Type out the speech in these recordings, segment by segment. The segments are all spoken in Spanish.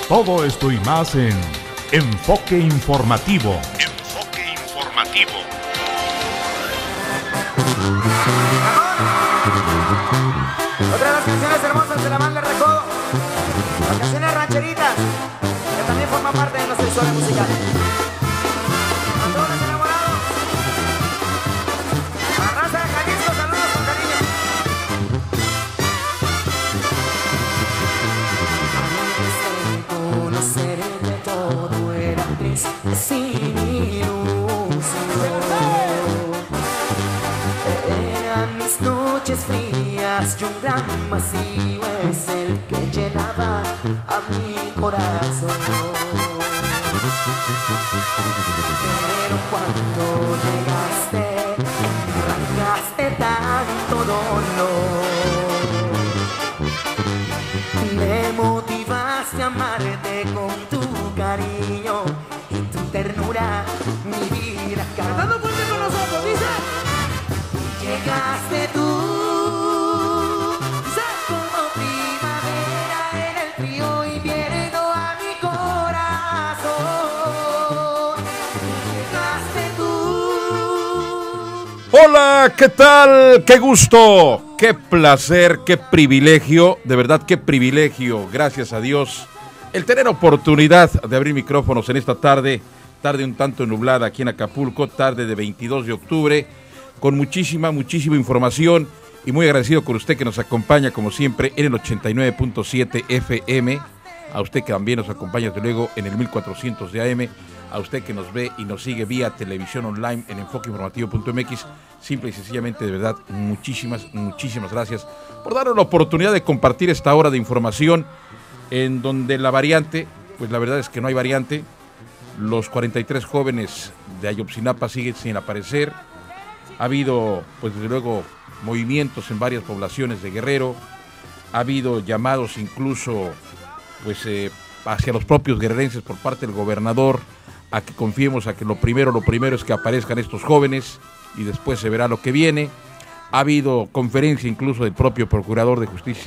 Todo esto y más en Enfoque Informativo. Enfoque Informativo. Otra de las canciones hermosas de la banda El Recodo. Las canciones rancheritas, que también forman parte de nuestra historia musical. A todos los enamorados, a la raza de Jalisco, saludos con cariño. Antes de conocerte todo era triste sin ilusión. Eran mis noches frías y un gran vacío es el que llenaba a mi corazón. Pero cuando llegaste, arrancaste tanto dolor. Me motivaste a amarte con tu cariño y tu ternura, mi vida. Cantando fuerte con nosotros, dice. Llegaste tú, como primavera en el frío invierno a mi corazón. Llegaste tú. Hola, ¿qué tal? ¡Qué gusto! ¡Qué placer! ¡Qué privilegio! De verdad, qué privilegio, gracias a Dios, el tener oportunidad de abrir micrófonos en esta tarde un tanto nublada aquí en Acapulco, tarde de 22 de octubre, con muchísima información y muy agradecido con usted que nos acompaña como siempre en el 89.7 FM, a usted que también nos acompaña desde luego en el 1400 de AM, a usted que nos ve y nos sigue vía televisión online en enfoqueinformativo.mx, simple y sencillamente de verdad muchísimas gracias por darnos la oportunidad de compartir esta hora de información en donde la variante, pues la verdad es que no hay variante, los 43 jóvenes de Ayotzinapa siguen sin aparecer. Ha habido, pues desde luego, movimientos en varias poblaciones de Guerrero. Ha habido llamados incluso, pues, hacia los propios guerrerenses por parte del gobernador a que confiemos a que lo primero es que aparezcan estos jóvenes y después se verá lo que viene. Ha habido conferencia incluso del propio Procurador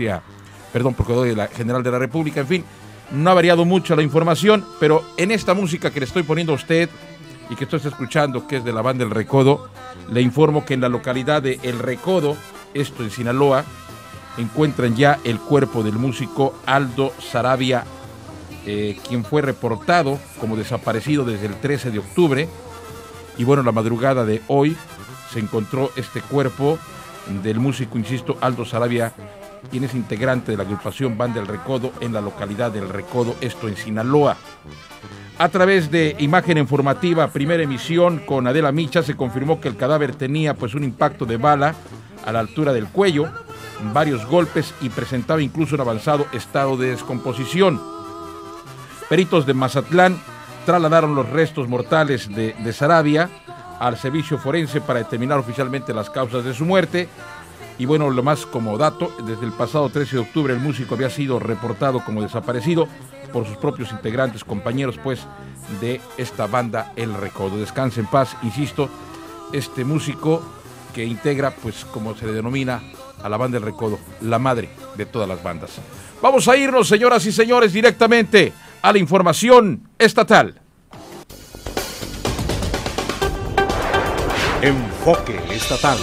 General de la República. En fin, no ha variado mucho la información, pero en esta música que le estoy poniendo a usted y que usted está escuchando, que es de la banda El Recodo, le informo que en la localidad de El Recodo, esto en Sinaloa, encuentran ya el cuerpo del músico Aldo Saravia, quien fue reportado como desaparecido desde el 13 de octubre. Y bueno, la madrugada de hoy se encontró este cuerpo del músico, insisto, Aldo Saravia, quien es integrante de la agrupación Banda El Recodo en la localidad del Recodo, esto en Sinaloa. A través de imagen informativa, primera emisión con Adela Micha, se confirmó que el cadáver tenía pues un impacto de bala a la altura del cuello, varios golpes y presentaba incluso un avanzado estado de descomposición. Peritos de Mazatlán trasladaron los restos mortales de Saravia al servicio forense para determinar oficialmente las causas de su muerte. Y bueno, lo más como dato, desde el pasado 13 de octubre el músico había sido reportado como desaparecido por sus propios integrantes, compañeros pues de esta banda El Recodo. Descanse en paz, insisto, este músico que integra pues como se le denomina a la banda El Recodo, la madre de todas las bandas. Vamos a irnos, señoras y señores, directamente a la información estatal. Enfoque Estatal.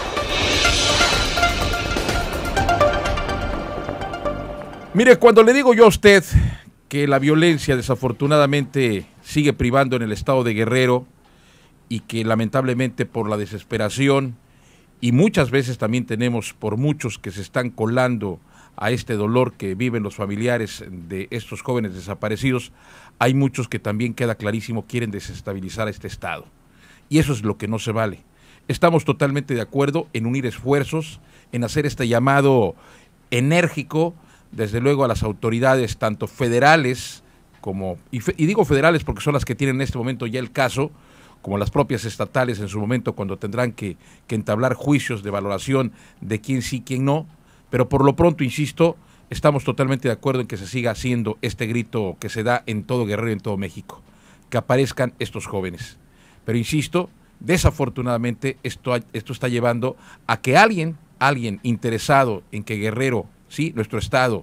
Mire, cuando le digo yo a usted que la violencia desafortunadamente sigue privando en el estado de Guerrero y que lamentablemente por la desesperación y muchas veces también tenemos por muchos que se están colando a este dolor que viven los familiares de estos jóvenes desaparecidos, hay muchos que también queda clarísimo quieren desestabilizar a este estado. Y eso es lo que no se vale. Estamos totalmente de acuerdo en unir esfuerzos, en hacer este llamado enérgico, desde luego a las autoridades tanto federales como, y digo federales porque son las que tienen en este momento ya el caso, como las propias estatales en su momento cuando tendrán que entablar juicios de valoración de quién sí, quién no, pero por lo pronto, insisto, estamos totalmente de acuerdo en que se siga haciendo este grito que se da en todo Guerrero y en todo México, que aparezcan estos jóvenes. Pero insisto, desafortunadamente esto está llevando a que alguien interesado en que Guerrero, sí, nuestro estado,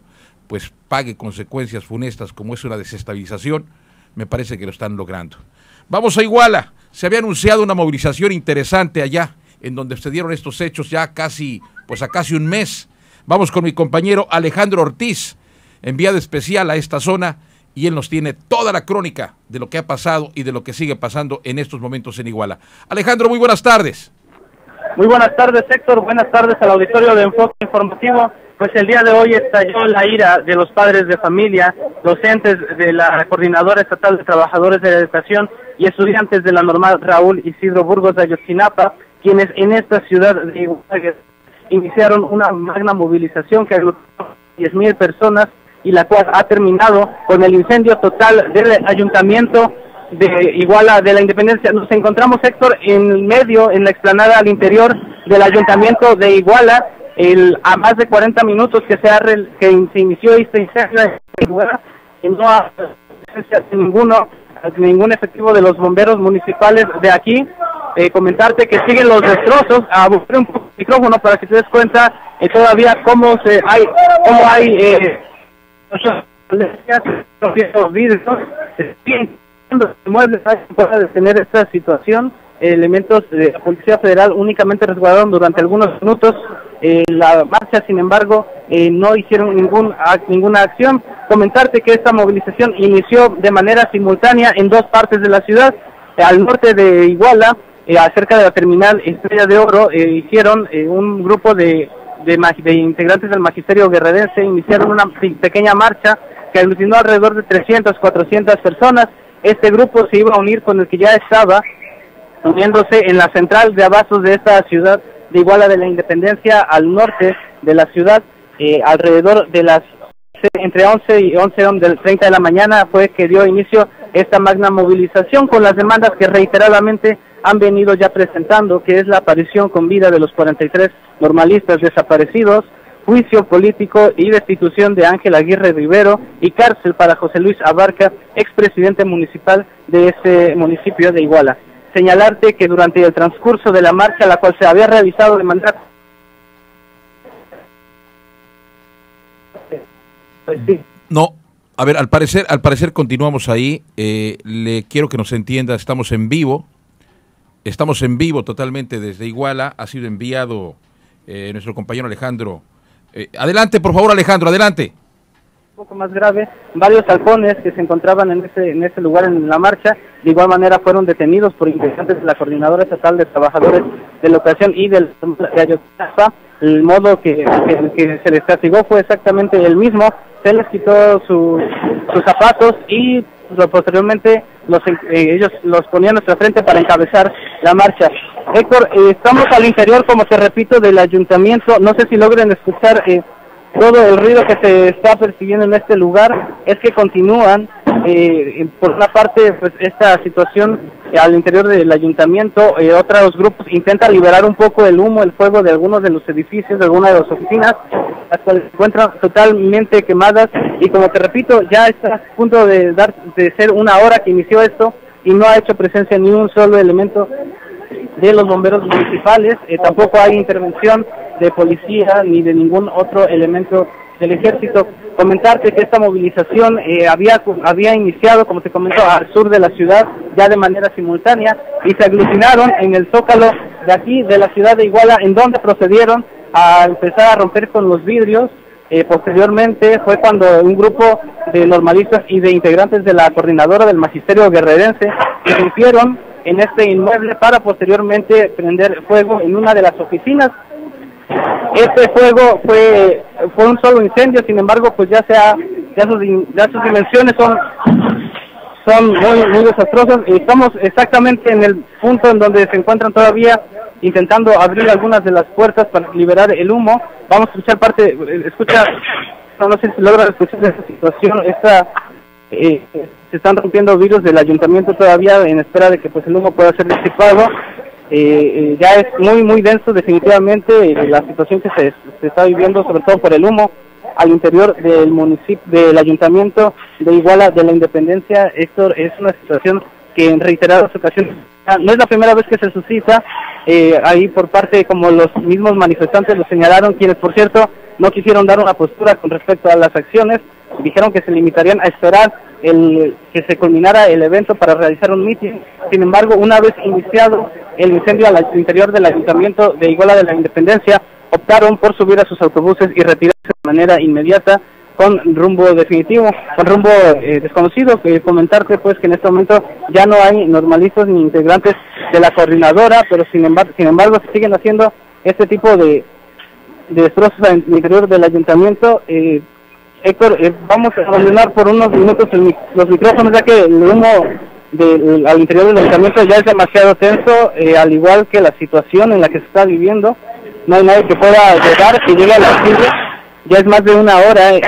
pues pague consecuencias funestas como es una desestabilización, me parece que lo están logrando. Vamos a Iguala. Se había anunciado una movilización interesante allá, en donde se dieron estos hechos ya casi un mes. Vamos con mi compañero Alejandro Ortiz, enviado especial a esta zona, y él nos tiene toda la crónica de lo que ha pasado y de lo que sigue pasando en estos momentos en Iguala. Alejandro, muy buenas tardes. Muy buenas tardes, Héctor. Buenas tardes al auditorio de Enfoque Informativo. Pues el día de hoy estalló la ira de los padres de familia, docentes de la Coordinadora Estatal de Trabajadores de la Educación y estudiantes de la Normal Raúl Isidro Burgos de Ayotzinapa, quienes en esta ciudad de Iguala iniciaron una magna movilización que aglutinó 10,000 personas y la cual ha terminado con el incendio total del ayuntamiento de Iguala de la Independencia. Nos encontramos, Héctor, en medio, en la explanada al interior del ayuntamiento de Iguala, a más de 40 minutos que se inició este incendio en Iguala, y no ha presencia de ningún efectivo de los bomberos municipales de aquí. Comentarte que siguen los destrozos. A buscar un poco el micrófono para que te des cuenta todavía cómo hay vidrios, muebles para detener esta situación. Elementos de la Policía Federal únicamente resguardaron durante algunos minutos la marcha, sin embargo no hicieron ninguna acción. Comentarte que esta movilización inició de manera simultánea en dos partes de la ciudad. Al norte de Iguala, cerca de la terminal Estrella de Oro, hicieron un grupo de integrantes del magisterio guerrerense, iniciaron una pequeña marcha que aglutinó alrededor de 300, 400 personas. Este grupo se iba a unir con el que ya estaba uniéndose en la central de abastos de esta ciudad de Iguala de la Independencia, al norte de la ciudad. Alrededor de las entre 11 y 11 del 30 de la mañana fue que dio inicio esta magna movilización con las demandas que reiteradamente han venido ya presentando, que es la aparición con vida de los 43 normalistas desaparecidos, juicio político y destitución de Ángel Aguirre Rivero y cárcel para José Luis Abarca, expresidente municipal de este municipio de Iguala. Señalarte que durante el transcurso de la marcha, la cual se había realizado de manera... No, a ver, al parecer continuamos ahí. Le quiero que nos entienda, estamos en vivo totalmente desde Iguala. Ha sido enviado nuestro compañero Alejandro. Adelante, por favor, Alejandro, adelante. Un poco más grave, varios halcones que se encontraban en ese lugar en la marcha, de igual manera fueron detenidos por integrantes de la Coordinadora Estatal de Trabajadores de la Educación y de Ayotzinapa. El modo que se les castigó fue exactamente el mismo. Se les quitó sus zapatos y posteriormente ellos los ponían a nuestra frente para encabezar la marcha. Héctor, estamos al interior, como te repito, del ayuntamiento. No sé si logren escuchar todo el ruido que se está percibiendo en este lugar. Es que continúan, por una parte, pues esta situación al interior del ayuntamiento. Otros grupos intentan liberar un poco el humo, el fuego de algunos de los edificios, de algunas de las oficinas, las cuales se encuentran totalmente quemadas. Y como te repito, ya está a punto de ser una hora que inició esto y no ha hecho presencia ni un solo elemento de los bomberos municipales. Tampoco hay intervención de policía ni de ningún otro elemento del ejército. Comentarte que esta movilización había iniciado, como te comentó, al sur de la ciudad ya de manera simultánea, y se aglutinaron en el zócalo de aquí de la ciudad de Iguala, en donde procedieron a empezar a romper con los vidrios. Posteriormente fue cuando un grupo de normalistas y de integrantes de la Coordinadora del Magisterio Guerrerense irrumpieron en este inmueble para posteriormente prender fuego en una de las oficinas. Este fuego fue un solo incendio, sin embargo, pues ya sus dimensiones son muy desastrosas. Estamos exactamente en el punto en donde se encuentran todavía intentando abrir algunas de las puertas para liberar el humo. Vamos a escuchar no sé si logran escuchar esta situación. Se están rompiendo vidrios del ayuntamiento todavía en espera de que pues el humo pueda ser disipado. Ya es muy denso definitivamente la situación que se está viviendo, sobre todo por el humo al interior del municipio, del ayuntamiento de Iguala de la Independencia. Héctor, es una situación que en reiteradas ocasiones no es la primera vez que se suscita. ahí por parte, como los mismos manifestantes lo señalaron, quienes por cierto no quisieron dar una postura con respecto a las acciones, dijeron que se limitarían a esperar que se culminara el evento para realizar un mitin. Sin embargo, una vez iniciado el incendio al interior del Ayuntamiento de Iguala de la Independencia, optaron por subir a sus autobuses y retirarse de manera inmediata con rumbo definitivo, con rumbo desconocido. Comentarte pues que en este momento ya no hay normalistas ni integrantes de la coordinadora, pero sin embargo se siguen haciendo este tipo de destrozos al interior del ayuntamiento. Héctor, vamos a abandonar por unos minutos los micrófonos, ya que el humo al interior del ayuntamiento ya es demasiado tenso, al igual que la situación en la que se está viviendo. No hay nadie que pueda llegar, que llegue a la silla. Ya es más de una hora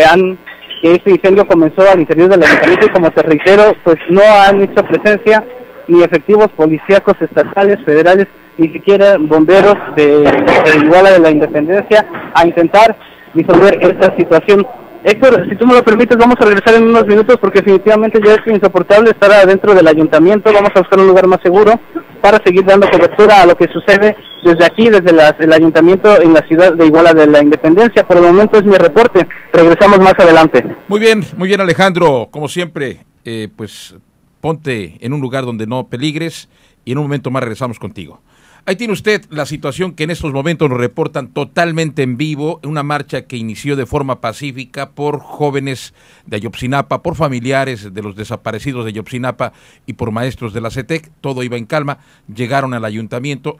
que este incendio comenzó al interior del ayuntamiento y, como te reitero, pues no han hecho presencia ni efectivos policíacos estatales, federales, ni siquiera bomberos de Iguala de la Independencia a intentar disolver esta situación. Héctor, si tú me lo permites, vamos a regresar en unos minutos porque definitivamente ya es insoportable estar adentro del ayuntamiento. Vamos a buscar un lugar más seguro para seguir dando cobertura a lo que sucede desde aquí, desde el ayuntamiento en la ciudad de Iguala de la Independencia. Por el momento es mi reporte. Regresamos más adelante. Muy bien Alejandro. Como siempre, pues ponte en un lugar donde no peligres y en un momento más regresamos contigo. Ahí tiene usted la situación que en estos momentos nos reportan totalmente en vivo, una marcha que inició de forma pacífica por jóvenes de Ayotzinapa, por familiares de los desaparecidos de Ayotzinapa y por maestros de la CETEC. Todo iba en calma, llegaron al ayuntamiento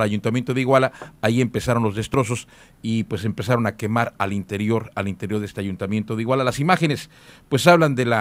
de Iguala, ahí empezaron los destrozos y pues empezaron a quemar al interior de este ayuntamiento de Iguala. Las imágenes pues hablan de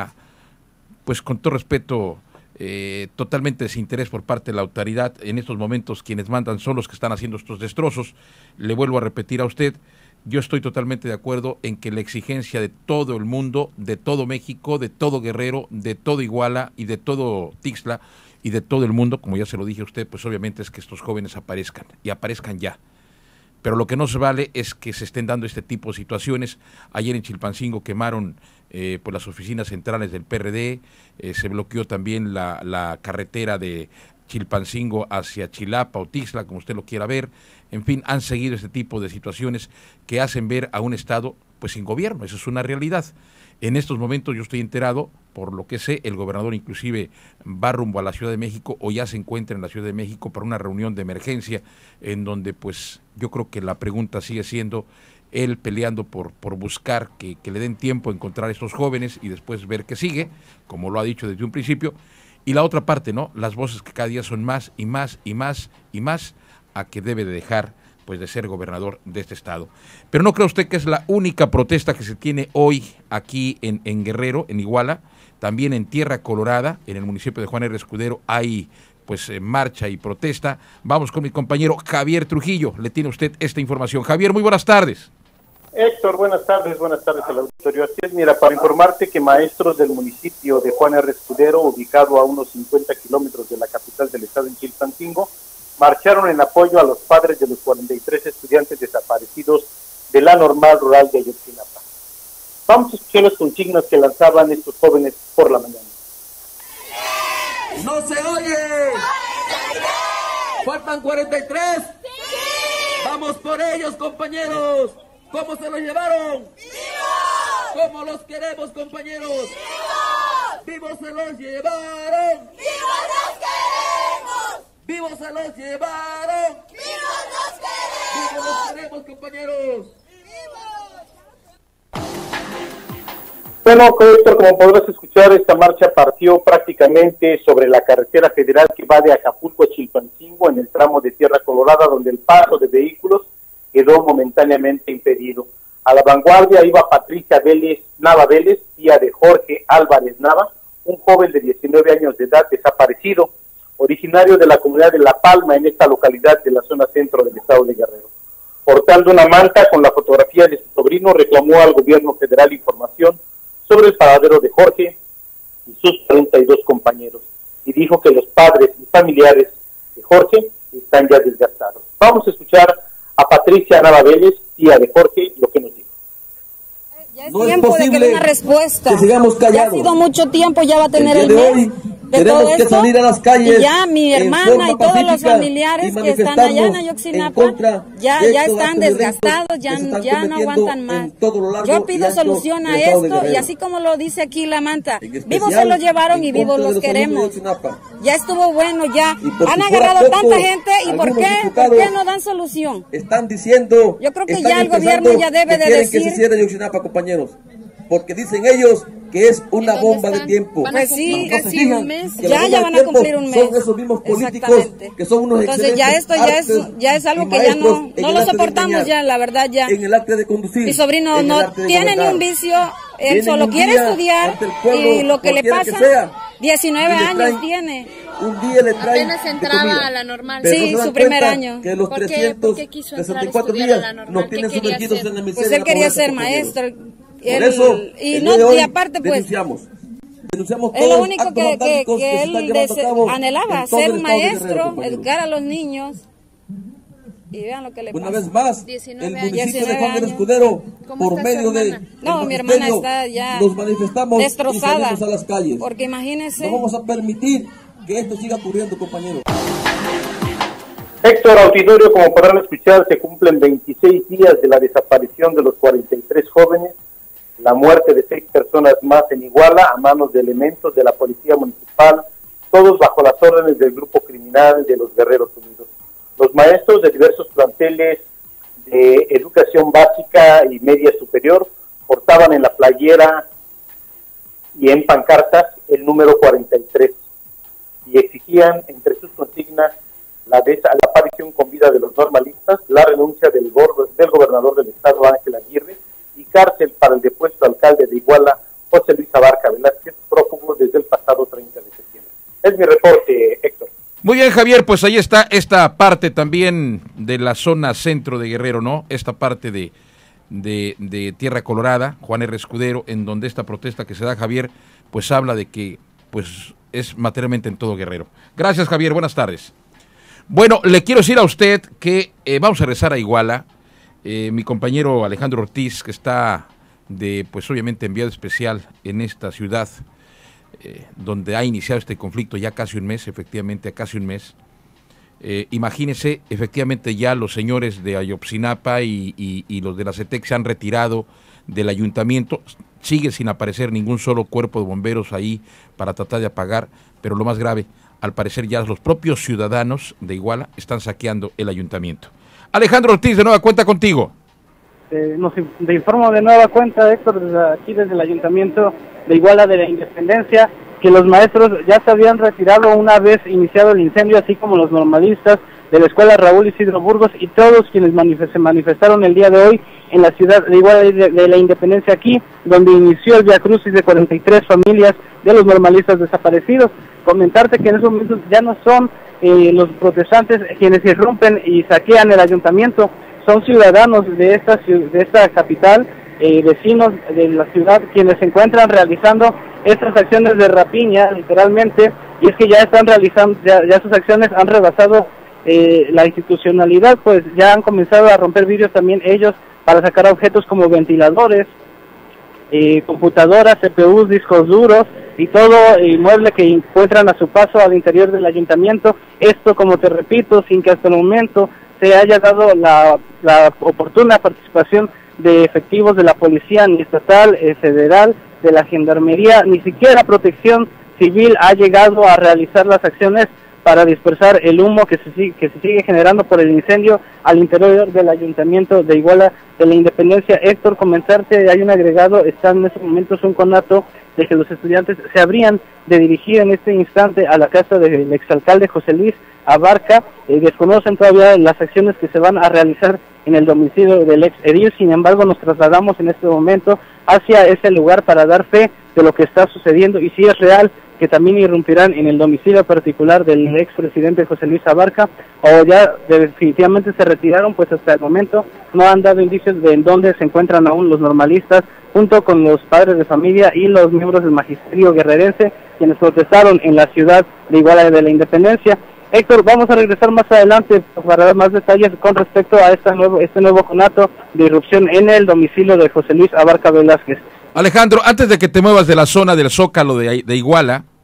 pues con todo respeto, totalmente desinterés por parte de la autoridad. En estos momentos quienes mandan son los que están haciendo estos destrozos. Le vuelvo a repetir a usted, yo estoy totalmente de acuerdo en que la exigencia de todo el mundo, de todo México, de todo Guerrero, de todo Iguala y de todo Tixla y de todo el mundo, como ya se lo dije a usted, pues obviamente es que estos jóvenes aparezcan y aparezcan ya. Pero lo que no se vale es que se estén dando este tipo de situaciones. Ayer en Chilpancingo quemaron pues las oficinas centrales del PRD, se bloqueó también la carretera de Chilpancingo hacia Chilapa o Tixla, como usted lo quiera ver. En fin, han seguido este tipo de situaciones que hacen ver a un Estado pues sin gobierno. Eso es una realidad. En estos momentos yo estoy enterado, por lo que sé, el gobernador inclusive va rumbo a la Ciudad de México o ya se encuentra en la Ciudad de México para una reunión de emergencia en donde pues yo creo que la pregunta sigue siendo él peleando por buscar que le den tiempo a encontrar a estos jóvenes y después ver qué sigue, como lo ha dicho desde un principio. Y la otra parte, ¿no? Las voces que cada día son más y más y más y más a que debe de dejar pues de ser gobernador de este estado. Pero no cree usted que es la única protesta que se tiene hoy aquí en Guerrero, en Iguala. También en Tierra Colorada, en el municipio de Juan R. Escudero, hay pues marcha y protesta. Vamos con mi compañero Javier Trujillo, le tiene usted esta información. Javier, muy buenas tardes. Héctor, buenas tardes al auditorio. Así es, mira, para informarte que maestros del municipio de Juan R. Escudero, ubicado a unos 50 kilómetros de la capital del estado en Chilpancingo, marcharon en apoyo a los padres de los 43 estudiantes desaparecidos de la normal rural de Ayotzinapa. Vamos a escuchar las consignas que lanzaban estos jóvenes por la mañana. ¡No se oye! ¿Faltan 43? ¡Sí! ¡Vamos por ellos, compañeros! ¿Cómo se los llevaron? ¡Vivos! ¿Cómo los queremos, compañeros? ¡Vivos! ¡Vivos se los llevaron! ¡Vivos los queremos! ¡Vivos se los llevaron! ¡Vivos los queremos! ¡Vivos los queremos, compañeros! Bueno, Héctor, como podrás escuchar, esta marcha partió prácticamente sobre la carretera federal que va de Acapulco a Chilpancingo, en el tramo de Tierra Colorada, donde el paso de vehículos quedó momentáneamente impedido. A la vanguardia iba Patricia Nava Vélez, tía de Jorge Álvarez Nava, un joven de 19 años de edad desaparecido, originario de la comunidad de La Palma, en esta localidad de la zona centro del estado de Guerrero. Portando una manta con la fotografía de su sobrino, reclamó al gobierno federal información sobre el paradero de Jorge y sus 32 compañeros, y dijo que los padres y familiares de Jorge están ya desgastados. Vamos a escuchar a Patricia Nava Vélez, tía de Jorge, lo que nos dijo. Ya es tiempo de que dé una respuesta. Que sigamos callados. Ya ha sido mucho tiempo, ya va a tener el día de mes. hoy de todo esto, salir a las calles, y ya mi hermana y todos los familiares que están allá en Ayotzinapa ya están desgastados, ya no aguantan más. Yo pido solución a esto, y así como lo dice aquí la manta, vivos se los llevaron y vivos los queremos. Ya estuvo bueno, ya han agarrado tanta gente, y ¿por qué no dan solución? Están diciendo, yo creo que ya el gobierno ya debe de decir que se cierre Ayotzinapa, compañeros, porque dicen ellos que es una bomba de tiempo. Pues sí, casi un mes. Ya van a cumplir un mes. Son esos mismos políticos que son unos entonces ya esto ya es algo que ya no lo soportamos ya, la verdad ya. En el arte de conducir. Mi sobrino no tiene ni un vicio, él solo quiere estudiar, y lo que le pasa, 19 años tiene. Un día le traen apenas entraba a la normal. Sí, su primer año. Que los 364 días nos tienen sumergidos en la miseria. Pues él quería ser maestro. Y aparte pues denunciamos es lo único que él anhelaba, ser maestro, educar a los niños, y vean lo que le pasa. Una vez más, 19 el municipio de Juan del Escudero, por medio de mi hermana está ya nos manifestamos destrozada, y salimos a las calles, porque imagínense, no vamos a permitir que esto siga ocurriendo, compañeros. Héctor Auditorio, como podrán escuchar, se cumplen 26 días de la desaparición de los 43 jóvenes, la muerte de 6 personas más en Iguala a manos de elementos de la Policía Municipal, todos bajo las órdenes del grupo criminal de los Guerreros Unidos. Los maestros de diversos planteles de educación básica y media superior portaban en la playera y en pancartas el número 43 y exigían entre sus consignas la aparición con vida de los normalistas, la renuncia del gobernador del estado Ángel Aguirre y cárcel para el depuesto alcalde de Iguala, José Luis Abarca Velázquez, prófugo desde el pasado 30 de septiembre. Es mi reporte, Héctor. Muy bien, Javier, pues ahí está esta parte también de la zona centro de Guerrero, ¿no? Esta parte de Tierra Colorada, Juan R. Escudero, en donde esta protesta que se da, Javier, pues habla de que pues es materialmente en todo Guerrero. Gracias, Javier, buenas tardes. Bueno, le quiero decir a usted que vamos a regresar a Iguala. Mi compañero Alejandro Ortiz, que está pues obviamente enviado especial en esta ciudad, donde ha iniciado este conflicto ya casi un mes, efectivamente, casi un mes. Imagínese, efectivamente ya los señores de Ayotzinapa y los de la CETEC se han retirado del ayuntamiento, sigue sin aparecer ningún solo cuerpo de bomberos ahí para tratar de apagar, pero lo más grave, al parecer ya los propios ciudadanos de Iguala están saqueando el ayuntamiento. Alejandro Ortiz, de nueva cuenta contigo. Nos informo de nueva cuenta, Héctor, desde el ayuntamiento de Iguala de la Independencia, que los maestros ya se habían retirado una vez iniciado el incendio, así como los normalistas de la escuela Raúl Isidro Burgos y todos quienes se manifestaron el día de hoy en la ciudad de Iguala de la Independencia, aquí, donde inició el viacrucis de 43 familias de los normalistas desaparecidos. Comentarte que en esos momentos ya no son los protestantes quienes irrumpen y saquean el ayuntamiento, son ciudadanos de esta capital, vecinos de la ciudad, quienes se encuentran realizando estas acciones de rapiña, literalmente, y es que ya están realizando, ya sus acciones han rebasado la institucionalidad, pues ya han comenzado a romper vidrios también ellos para sacar objetos como ventiladores, computadoras, CPUs, discos duros y todo inmueble que encuentran a su paso al interior del ayuntamiento. Esto, como te repito, sin que hasta el momento se haya dado la oportuna participación de efectivos de la policía, ni estatal, federal, de la gendarmería, ni siquiera Protección Civil ha llegado a realizar las acciones para dispersar el humo que se sigue generando por el incendio al interior del ayuntamiento de Iguala de la Independencia. Héctor, comentarte, hay un agregado, está en estos momentos un conato de que los estudiantes se habrían de dirigir en este instante a la casa del exalcalde José Luis Abarca. Desconocen todavía las acciones que se van a realizar en el domicilio del ex edil, sin embargo nos trasladamos en este momento hacia ese lugar para dar fe de lo que está sucediendo y si es real que también irrumpirán en el domicilio particular del expresidente José Luis Abarca, o ya definitivamente se retiraron, pues hasta el momento no han dado indicios de en dónde se encuentran aún los normalistas, junto con los padres de familia y los miembros del magisterio guerrerense, quienes protestaron en la ciudad de Iguala de la Independencia. Héctor, vamos a regresar más adelante para dar más detalles con respecto a este nuevo conato de irrupción en el domicilio de José Luis Abarca Velázquez. Alejandro, antes de que te muevas de la zona del Zócalo de Iguala,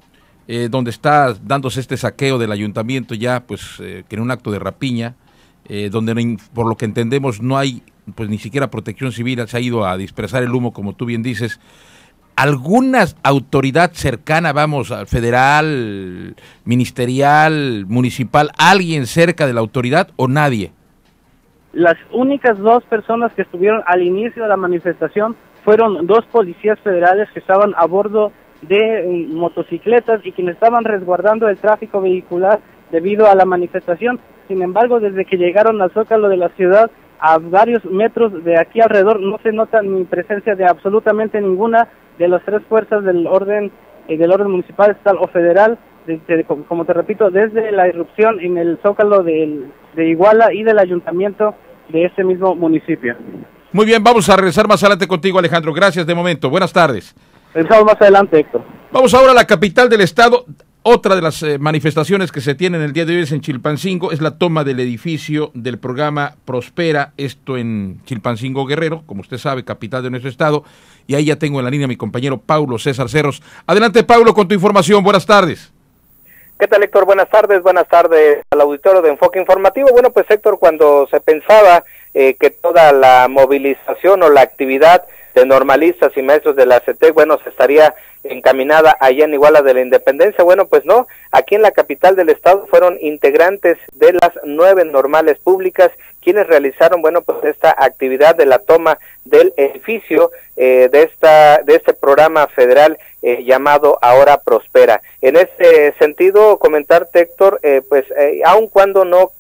donde está dándose este saqueo del ayuntamiento ya, pues, que en un acto de rapiña, donde por lo que entendemos no hay, pues, ni siquiera protección civil, se ha ido a dispersar el humo, como tú bien dices. ¿Alguna autoridad cercana, vamos, federal, ministerial, municipal, alguien cerca de la autoridad o nadie? Las únicas dos personas que estuvieron al inicio de la manifestación fueron dos policías federales que estaban a bordo de motocicletas y quienes estaban resguardando el tráfico vehicular debido a la manifestación. Sin embargo, desde que llegaron al Zócalo de la ciudad, a varios metros de aquí alrededor, no se nota ni presencia de absolutamente ninguna de las tres fuerzas del orden municipal, estatal o federal, como te repito, desde la irrupción en el Zócalo de Iguala y del ayuntamiento de este mismo municipio. Muy bien, vamos a regresar más adelante contigo, Alejandro. Gracias de momento. Buenas tardes. Regresamos más adelante, Héctor. Vamos ahora a la capital del estado. Otra de las manifestaciones que se tienen el día de hoy es en Chilpancingo, es la toma del edificio del programa Prospera, esto en Chilpancingo, Guerrero, como usted sabe, capital de nuestro estado, y ahí ya tengo en la línea a mi compañero Paulo César Cerros. Adelante, Paulo, con tu información. Buenas tardes. ¿Qué tal, Héctor? Buenas tardes al auditorio de Enfoque Informativo. Bueno, pues, Héctor, cuando se pensaba que toda la movilización o la actividad de normalistas y maestros de la CETEC, bueno, se estaría encaminada allá en Iguala de la Independencia, bueno, pues no, aquí en la capital del estado fueron integrantes de las 9 normales públicas quienes realizaron, bueno, pues esta actividad de la toma del edificio de este programa federal llamado Ahora Prospera. En este sentido, comentarte, Héctor, aun cuando no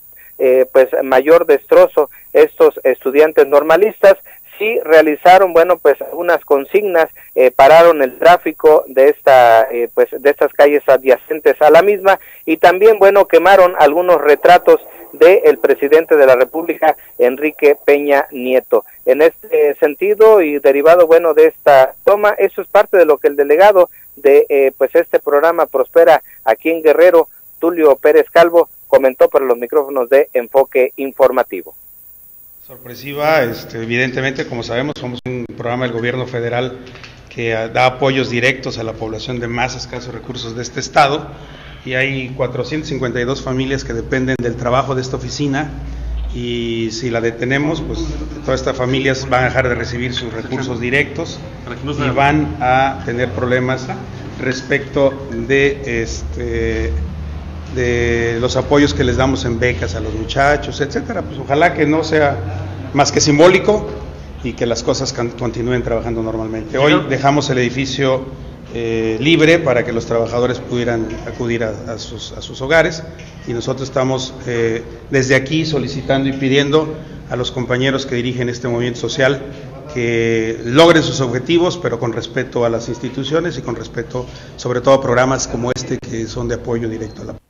pues mayor destrozo estos estudiantes normalistas, sí realizaron, bueno, pues unas consignas, pararon el tráfico de de estas calles adyacentes a la misma, y también, bueno, quemaron algunos retratos del presidente de la República, Enrique Peña Nieto. En este sentido y derivado, bueno, de esta toma, eso es parte de lo que el delegado de pues este programa Prospera aquí en Guerrero, Tulio Pérez Calvo, comentó por los micrófonos de Enfoque Informativo. Sorpresiva, evidentemente, como sabemos, somos un programa del gobierno federal que da apoyos directos a la población de más escasos recursos de este estado, y hay 452 familias que dependen del trabajo de esta oficina, y si la detenemos, pues todas estas familias van a dejar de recibir sus recursos directos y van a tener problemas respecto de los apoyos que les damos en becas a los muchachos, etcétera. Pues ojalá que no sea más que simbólico y que las cosas continúen trabajando normalmente. Hoy dejamos el edificio libre para que los trabajadores pudieran acudir a sus hogares, y nosotros estamos desde aquí solicitando y pidiendo a los compañeros que dirigen este movimiento social que logren sus objetivos, pero con respeto a las instituciones y con respeto sobre todo a programas como este que son de apoyo directo a la.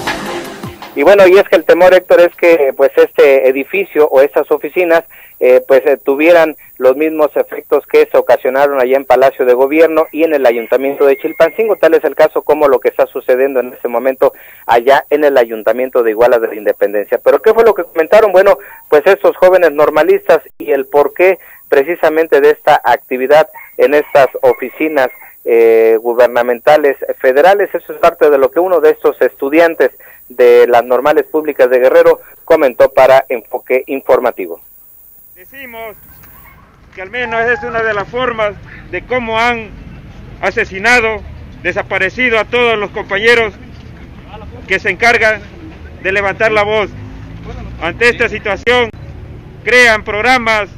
Y bueno, y es que el temor, Héctor, es que pues este edificio o estas oficinas tuvieran los mismos efectos que se ocasionaron allá en Palacio de Gobierno y en el Ayuntamiento de Chilpancingo. Tal es el caso como lo que está sucediendo en este momento allá en el Ayuntamiento de Iguala de la Independencia. Pero ¿qué fue lo que comentaron? Bueno, pues estos jóvenes normalistas y el porqué precisamente de esta actividad en estas oficinas gubernamentales federales. Eso es parte de lo que uno de estos estudiantes de las normales públicas de Guerrero comentó para Enfoque Informativo. Decimos que al menos es una de las formas de cómo han asesinado, desaparecido a todos los compañeros que se encargan de levantar la voz. Ante esta situación, crean programas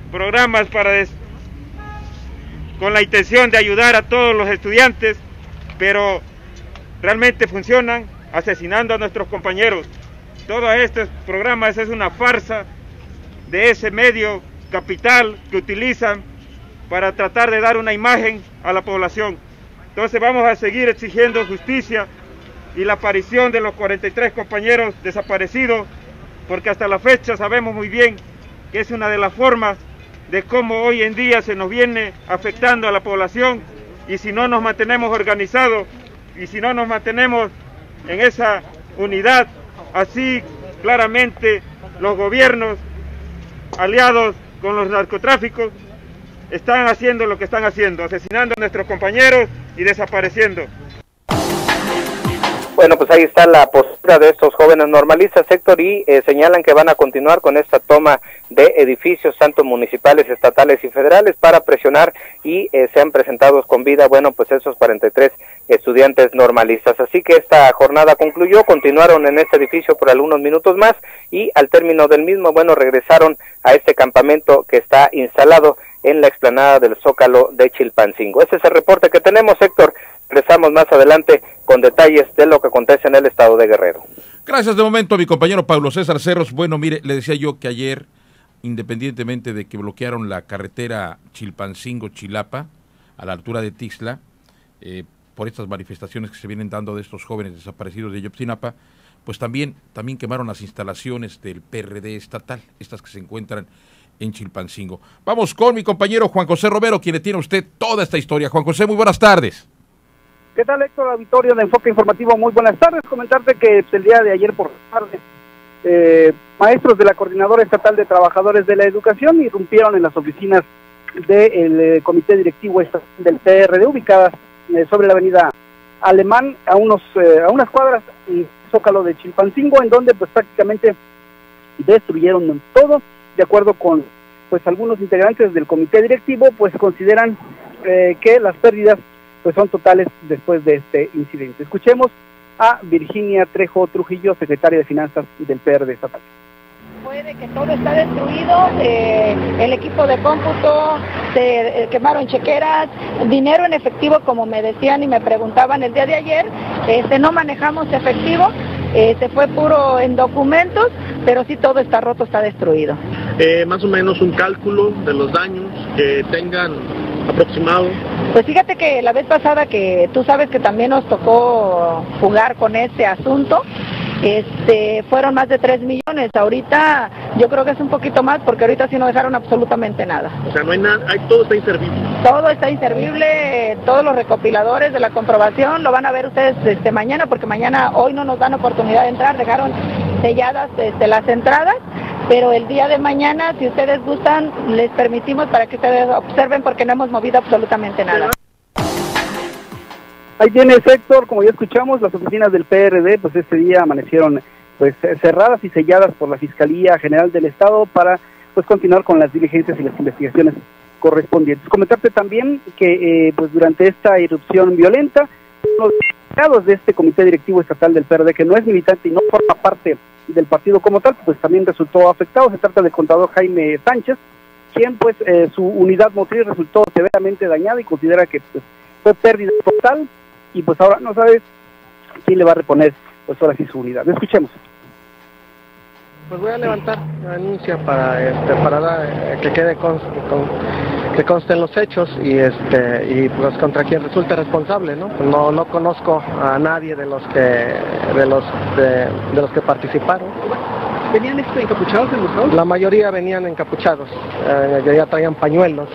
con la intención de ayudar a todos los estudiantes, pero realmente funcionan asesinando a nuestros compañeros. Todos estos programas es una farsa de ese medio capital que utilizan para tratar de dar una imagen a la población. Entonces vamos a seguir exigiendo justicia y la aparición de los 43 compañeros desaparecidos, porque hasta la fecha sabemos muy bien que es una de las formas de cómo hoy en día se nos viene afectando a la población, y si no nos mantenemos organizados y si no nos mantenemos en esa unidad, así claramente los gobiernos aliados con los narcotráficos están haciendo lo que están haciendo, asesinando a nuestros compañeros y desapareciendo. bueno, pues ahí está la postura de estos jóvenes normalistas, Héctor, y señalan que van a continuar con esta toma de edificios, tanto municipales, estatales y federales, para presionar y sean presentados con vida, bueno, pues esos 43 estudiantes normalistas. Así que esta jornada concluyó, continuaron en este edificio por algunos minutos más y al término del mismo, bueno, regresaron a este campamento que está instalado en la explanada del Zócalo de Chilpancingo. Ese es el reporte que tenemos, Héctor. Regresamos más adelante con detalles de lo que acontece en el estado de Guerrero. Gracias de momento a mi compañero Pablo César Cerros. Bueno, mire, le decía yo que ayer, independientemente de que bloquearon la carretera Chilpancingo-Chilapa, a la altura de Tixla, por estas manifestaciones que se vienen dando de estos jóvenes desaparecidos de Ayotzinapa, pues también quemaron las instalaciones del PRD estatal, estas que se encuentran en Chilpancingo. Vamos con mi compañero Juan José Romero, quien le tiene a usted toda esta historia. Juan José, muy buenas tardes. ¿Qué tal, Héctor? Auditorio de Enfoque Informativo, muy buenas tardes. Comentarte que el día de ayer por la tarde, maestros de la Coordinadora Estatal de Trabajadores de la Educación irrumpieron en las oficinas del Comité Directivo Estatal del PRD, ubicadas sobre la avenida Alemán, a unas cuadras en Zócalo de Chilpancingo, en donde pues prácticamente destruyeron todo. De acuerdo con pues algunos integrantes del comité directivo, pues consideran que las pérdidas pues son totales después de este incidente. Escuchemos a Virginia Trejo Trujillo, secretaria de Finanzas del PRD estatal. Puede que todo está destruido, el equipo de cómputo, se quemaron chequeras, dinero en efectivo, como me decían y me preguntaban el día de ayer, no manejamos efectivo, se fue puro en documentos, pero sí todo está roto, está destruido. Más o menos un cálculo de los daños que tengan aproximado. Pues fíjate que la vez pasada, que tú sabes que también nos tocó jugar con este asunto, fueron más de 3 millones. Ahorita yo creo que es un poquito más, porque ahorita sí no dejaron absolutamente nada. O sea, no hay nada, todo está inservible. Todo está inservible, todos los recopiladores de la comprobación lo van a ver ustedes mañana, porque hoy no nos dan oportunidad de entrar, dejaron selladas las entradas, pero el día de mañana, si ustedes gustan, les permitimos para que ustedes observen, porque no hemos movido absolutamente nada. Ahí tiene Héctor, como ya escuchamos, las oficinas del PRD, pues este día amanecieron pues cerradas y selladas por la Fiscalía General del Estado para pues continuar con las diligencias y las investigaciones correspondientes. Comentarte también que pues durante esta irrupción violenta, los delegados de este comité directivo estatal del PRD, que no es militante y no forma parte del partido como tal, pues también resultó afectado. Se trata del contador Jaime Sánchez, quien pues su unidad motriz resultó severamente dañada y considera que pues fue pérdida total, y pues ahora no sabe quién le va a reponer pues ahora sí su unidad. Escuchemos. Pues voy a levantar la denuncia para que quede que consten los hechos y pues contra quien resulte responsable, ¿no? No conozco a nadie de los que participaron. ¿Venían encapuchados en los dos? La mayoría venían encapuchados, ya traían pañuelos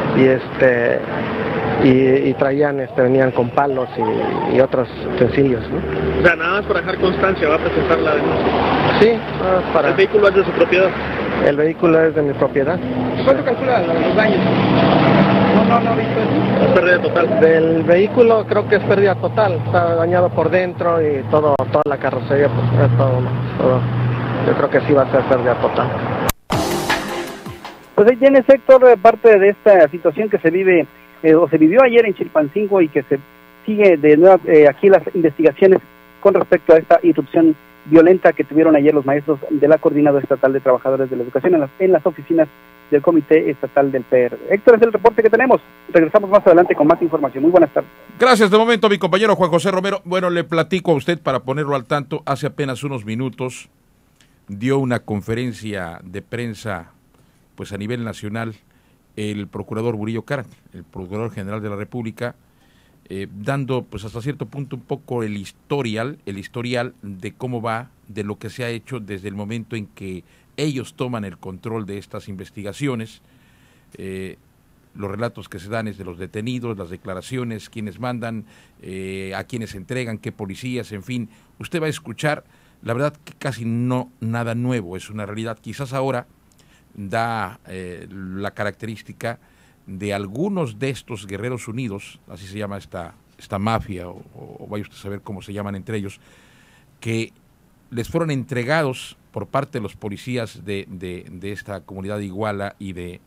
y traían, venían con palos y otros utensilios, ¿no? O sea, nada más para dejar constancia, va a presentar la denuncia. Sí, para... ¿El vehículo es de su propiedad? El vehículo es de mi propiedad. ¿Cuánto calcula los daños? No, visto eso. ¿Es pérdida total? Del vehículo creo que es pérdida total, está dañado por dentro y toda la carrocería, pues es todo. Yo creo que sí va a ser pérdida total. Pues ahí tiene, Héctor, parte de esta situación que se vive o se vivió ayer en Chilpancingo y que se sigue de nuevo aquí las investigaciones con respecto a esta irrupción violenta que tuvieron ayer los maestros de la Coordinadora Estatal de Trabajadores de la Educación en las oficinas del Comité Estatal del PRD. Héctor, es el reporte que tenemos. Regresamos más adelante con más información. Muy buenas tardes. Gracias de momento a mi compañero Juan José Romero. Bueno, le platico a usted para ponerlo al tanto. Hace apenas unos minutos dio una conferencia de prensa pues a nivel nacional el procurador Murillo Karam, el procurador general de la República, dando pues hasta cierto punto un poco el historial de cómo va, de lo que se ha hecho desde el momento en que ellos toman el control de estas investigaciones, los relatos que se dan es de los detenidos, las declaraciones, quienes mandan, a quienes entregan, qué policías, en fin, usted va a escuchar, la verdad que casi no nada nuevo, es una realidad. Quizás ahora da la característica de algunos de estos guerreros unidos, así se llama esta esta mafia, o vaya usted a saber cómo se llaman entre ellos, que les fueron entregados por parte de los policías de esta comunidad de Iguala y de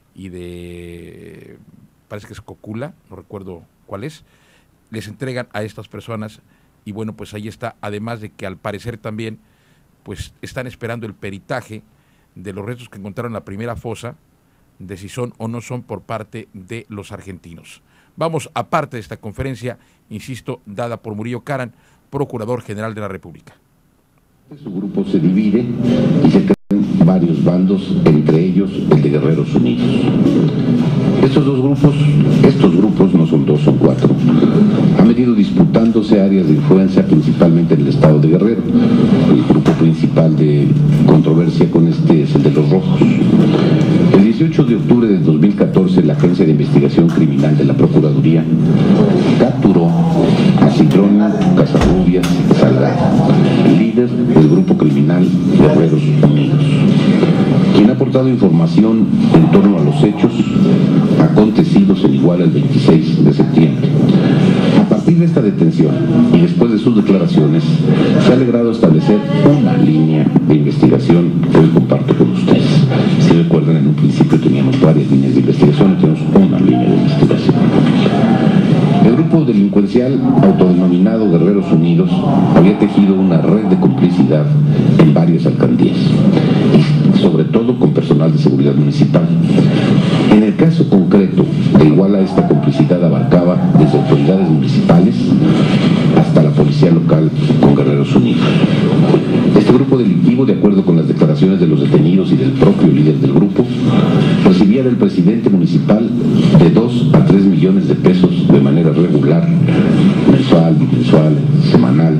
parece que es Cocula, no recuerdo cuál es, les entregan a estas personas y bueno, pues ahí está, además de que al parecer también pues están esperando el peritaje de los restos que encontraron en la primera fosa, de si son o no son por parte de los argentinos. Vamos a parte de esta conferencia, insisto, dada por Murillo Karam, Procurador General de la República. Su grupo se divide y se crean varios bandos, entre ellos el de Guerreros Unidos. Estos grupos no son dos, son cuatro. Han venido disputándose áreas de influencia principalmente en el estado de Guerrero. El grupo principal de controversia con este es el de los Rojos. El 18 de octubre de 2014, la Agencia de Investigación Criminal de la Procuraduría capturó a Ciclona Casarrubias Salgado, líder del grupo criminal Guerreros Unidos, quien ha aportado información en torno a los hechos acontecidos en Iguala el 26 de septiembre. A partir de esta detención y después de sus declaraciones, se ha logrado establecer una línea de investigación que hoy comparto con ustedes. Si recuerdan, en un principio teníamos varias líneas de investigación y tenemos una línea de investigación. El grupo delincuencial autodenominado Guerreros Unidos había tejido una red de complicidad en varias alcaldías, y sobre todo con personal de seguridad municipal. En el caso concreto de Iguala, esta complicidad abarcaba desde autoridades municipales hasta la policía local con Guerreros Unidos. Este grupo delictivo, de acuerdo con las declaraciones de los detenidos y del propio líder del grupo, recibía del presidente municipal de 2 a 3 millones de pesos de manera regular, mensual, bimensual, semanal,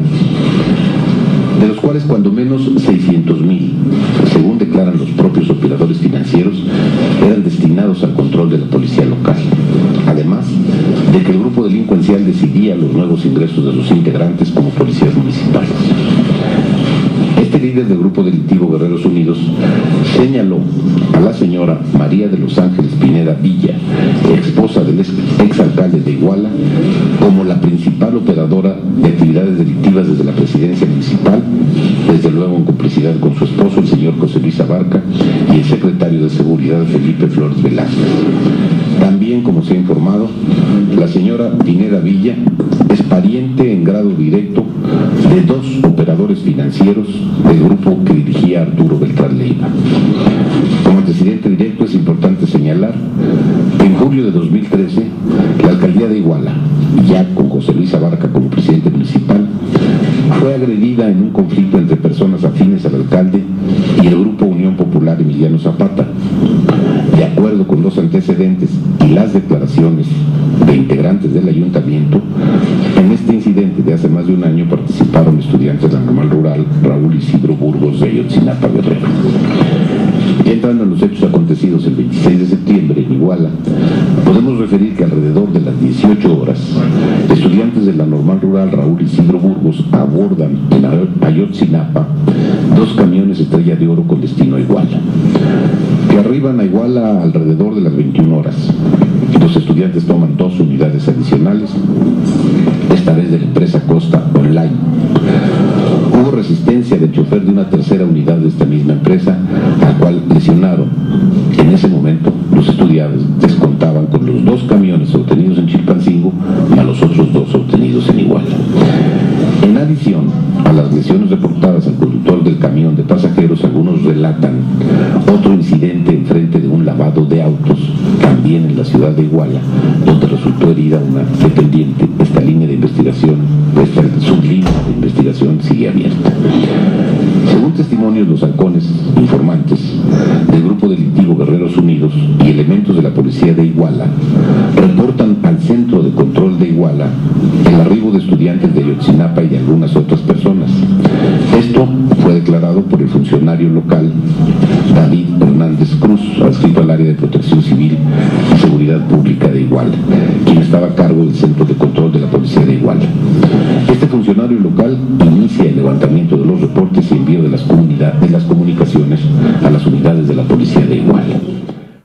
de los cuales cuando menos 600,000, según declaran los propios operadores financieros, eran destinados al control de la policía local. Además de que el grupo delincuencial decidía los nuevos ingresos de los integrantes como policías municipales. Este líder del grupo delictivo Guerreros Unidos señaló a la señora María de los Ángeles Pineda Villa, esposa del exalcalde de Iguala, como la principal operadora de actividades delictivas desde la presidencia municipal, desde luego en complicidad con su esposo, el señor José Luis Abarca, y el secretario de Seguridad, Felipe Flores Velázquez. También, como se ha informado, la señora Pineda Villa es pariente en grado directo de 2 operadores financieros del grupo que dirigía Arturo Beltrán Leiva. Como antecedente directo es importante señalar que en julio de 2013 la alcaldía de Iguala, ya con José Luis Abarca como presidente municipal, fue agredida en un conflicto entre personas afines al alcalde y el grupo Unión Popular Emiliano Zapata. De acuerdo con los antecedentes y las declaraciones de integrantes del ayuntamiento, en este incidente de hace más de un año participaron estudiantes de la normal rural Raúl Isidro Burgos de Ayotzinapa, Guerrero. Ya entrando en los hechos acontecidos el 26 de septiembre en Iguala, podemos referir que alrededor de las 18 horas, estudiantes de la normal rural Raúl Isidro Burgos abordan en Ayotzinapa 2 camiones Estrella de Oro con destino a Iguala, que arriban a Iguala alrededor de las 21 horas. Los estudiantes toman 2 unidades adicionales, esta vez de la empresa Costa Online. Hubo resistencia del chofer de una tercera unidad de esta misma empresa, al cual lesionaron. En ese momento, los estudiantes contaban con los 2 camiones obtenidos en Chilpancingo, más los otros 2 obtenidos en Iguala. En adición a las lesiones reportadas al conductor del camión de pasajeros, algunos relatan otro incidente enfrente de un lavado de autos, también en la ciudad de Iguala, donde resultó herida una dependiente. Esta línea de investigación, esta sublínea de investigación sigue abierta. Según testimonios, los halcones informantes del grupo delictivo Guerreros Unidos y elementos de la policía de Iguala reportan al centro de control de Iguala el arribo de estudiantes de Ayotzinapa y de algunas otras personas. Esto fue declarado por el funcionario local David Hernández Cruz, adscrito al área de Protección Civil y Seguridad Pública de Iguala, quien estaba a cargo del centro de control de la policía de Iguala. Este funcionario local inicia el levantamiento de los reportes y envío de las comunicaciones a las unidades de la policía de Iguala.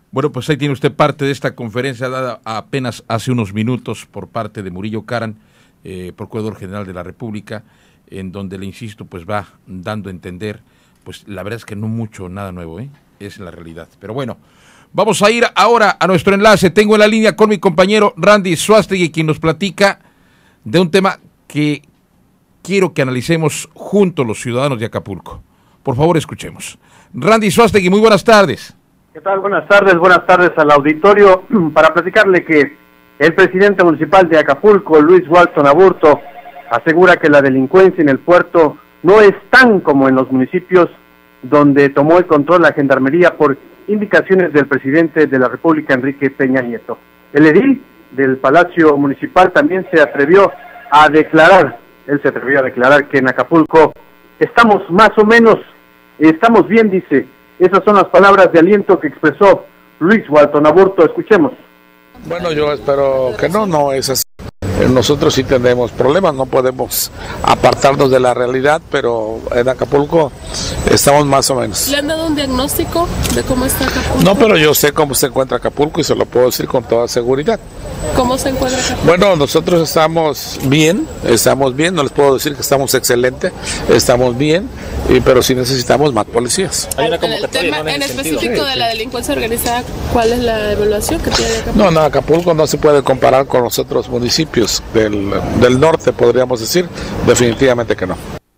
Bueno, pues ahí tiene usted parte de esta conferencia dada apenas hace unos minutos por parte de Murillo Karam, Procurador General de la República, en donde, le insisto, pues va dando a entender, pues la verdad es que no mucho, nada nuevo, es la realidad. Pero bueno, vamos a ir ahora a nuestro enlace. Tengo en la línea con mi compañero Randy Suástegui, quien nos platica de un tema que quiero que analicemos juntos los ciudadanos de Acapulco. Por favor, escuchemos. Randy Suástegui, muy buenas tardes. ¿Qué tal? Buenas tardes al auditorio. Para platicarle que el presidente municipal de Acapulco, Luis Walton Aburto, asegura que la delincuencia en el puerto no es tan como en los municipios donde tomó el control la Gendarmería por indicaciones del presidente de la República, Enrique Peña Nieto. El edil del Palacio Municipal también se atrevió a declarar, que en Acapulco estamos más o menos, estamos bien, dice. Esas son las palabras de aliento que expresó Luis Walton Aburto. Escuchemos. Bueno, yo espero que no es así. Nosotros sí tenemos problemas, no podemos apartarnos de la realidad, pero en Acapulco estamos más o menos. ¿Le han dado un diagnóstico de cómo está Acapulco? No, pero yo sé cómo se encuentra Acapulco y se lo puedo decir con toda seguridad. ¿Cómo se encuentra Acapulco? Bueno, nosotros estamos bien, no les puedo decir que estamos excelente, estamos bien, pero sí necesitamos más policías. Hay una convocatoria, en específico de la delincuencia organizada, ¿cuál es la evaluación que tiene Acapulco? No, Acapulco no se puede comparar con los otros municipios del norte, podríamos decir, definitivamente que no.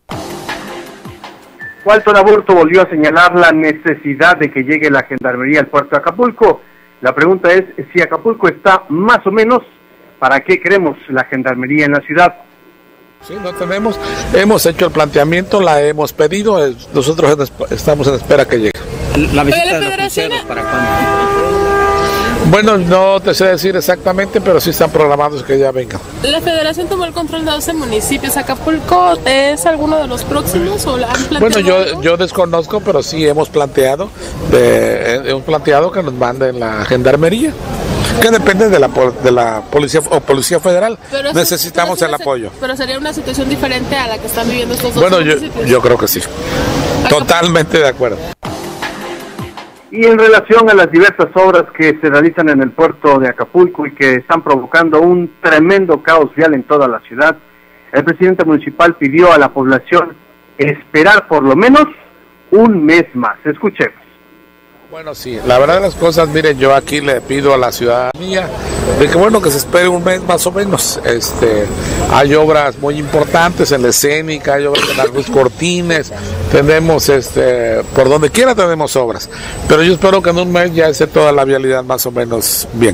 Walton Aburto volvió a señalar la necesidad de que llegue la Gendarmería al puerto de Acapulco. La pregunta es si Acapulco está más o menos, ¿para qué queremos la Gendarmería en la ciudad? Sí, no tenemos, hemos hecho el planteamiento, la hemos pedido, nosotros estamos en espera que llegue. La visita de los cruceros, ¿para cuándo? Bueno, no te sé decir exactamente, pero sí están programados que ya vengan. La Federación tomó el control de 12 municipios. ¿Acapulco es alguno de los próximos o la han planteado? Bueno, yo desconozco, pero sí hemos planteado que nos manden la Gendarmería, que depende de la policía o Policía Federal. Necesitamos el apoyo. Pero sería una situación diferente a la que están viviendo estos dos municipios. Bueno, yo creo que sí. Totalmente de acuerdo. Y en relación a las diversas obras que se realizan en el puerto de Acapulco y que están provocando un tremendo caos vial en toda la ciudad, el presidente municipal pidió a la población esperar por lo menos un mes más. Escuchemos. Bueno, sí, la verdad de las cosas, miren, yo aquí le pido a la ciudadanía de que se espere un mes más o menos. Hay obras muy importantes en la escénica, hay obras en las Ruiz Cortines, tenemos por donde quiera tenemos obras, pero yo espero que en un mes ya esté toda la vialidad más o menos bien.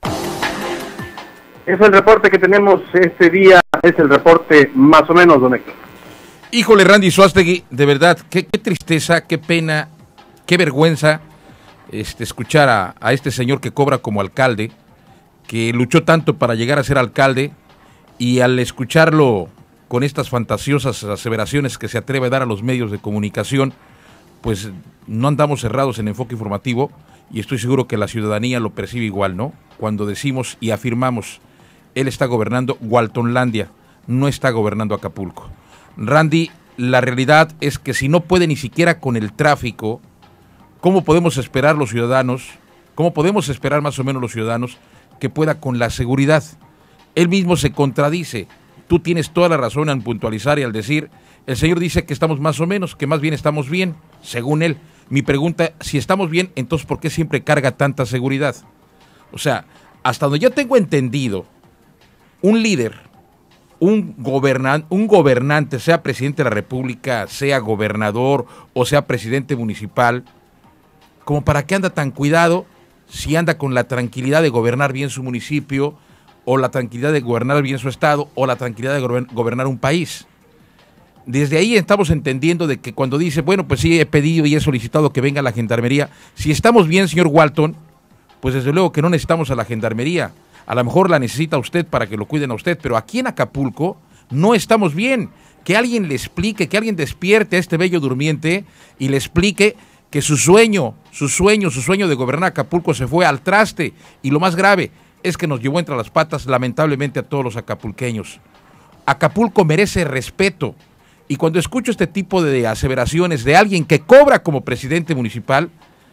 Es el reporte que tenemos este día, es el reporte más o menos, don Héctor. Híjole, Randy Suástegui, de verdad, qué tristeza, qué pena, qué vergüenza escuchar a este señor que cobra como alcalde, que luchó tanto para llegar a ser alcalde, y al escucharlo con estas fantasiosas aseveraciones que se atreve a dar a los medios de comunicación, pues no andamos cerrados en Enfoque Informativo, y estoy seguro que la ciudadanía lo percibe igual, ¿no? Cuando decimos y afirmamos, él está gobernando Waltonlandia, no está gobernando Acapulco. Randy, la realidad es que si no puede ni siquiera con el tráfico, ¿cómo podemos esperar los ciudadanos? ¿Cómo podemos esperar más o menos los ciudadanos que pueda con la seguridad? Él mismo se contradice. Tú tienes toda la razón en puntualizar y al decir, el señor dice que estamos más o menos, que más bien estamos bien, según él. Mi pregunta, si estamos bien, entonces ¿por qué siempre carga tanta seguridad? O sea, hasta donde yo tengo entendido, un líder, un gobernante, sea presidente de la República, sea gobernador o sea presidente municipal, ¿como para qué anda tan cuidado si anda con la tranquilidad de gobernar bien su municipio, o la tranquilidad de gobernar bien su estado, o la tranquilidad de gobernar un país? Desde ahí estamos entendiendo de que cuando dice, bueno, pues sí, he pedido y he solicitado que venga la Gendarmería. Si estamos bien, señor Walton, pues desde luego que no necesitamos a la Gendarmería. A lo mejor la necesita usted para que lo cuiden a usted, pero aquí en Acapulco no estamos bien. Que alguien le explique, que alguien despierte a este bello durmiente y le explique que su sueño de gobernar Acapulco se fue al traste, y lo más grave es que nos llevó entre las patas lamentablemente a todos los acapulqueños. Acapulco merece respeto, y cuando escucho este tipo de aseveraciones de alguien que cobra como presidente municipal,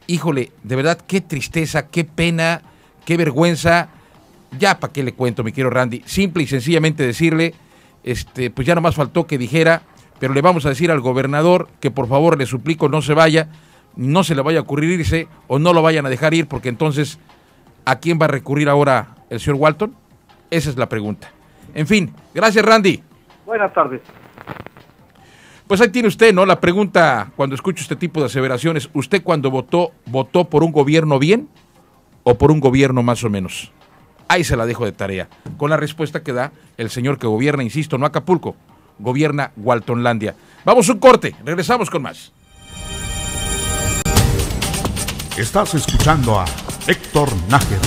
híjole, de verdad, qué tristeza, qué pena, qué vergüenza. Ya, ¿para qué le cuento, mi querido Randy? Simple y sencillamente decirle, pues ya nomás faltó que dijera, pero le vamos a decir al gobernador que por favor le suplico no se vaya, no se le vaya a ocurrir irse o no lo vayan a dejar ir, porque entonces, ¿a quién va a recurrir ahora el señor Walton? Esa es la pregunta. En fin, gracias, Randy. Buenas tardes. Pues ahí tiene usted, ¿no? La pregunta, cuando escucho este tipo de aseveraciones, ¿usted cuando votó por un gobierno bien o por un gobierno más o menos? Ahí se la dejo de tarea, con la respuesta que da el señor que gobierna, insisto, no Acapulco, gobierna Waltonlandia. Vamos a un corte, regresamos con más. Estás escuchando a Héctor Nájera.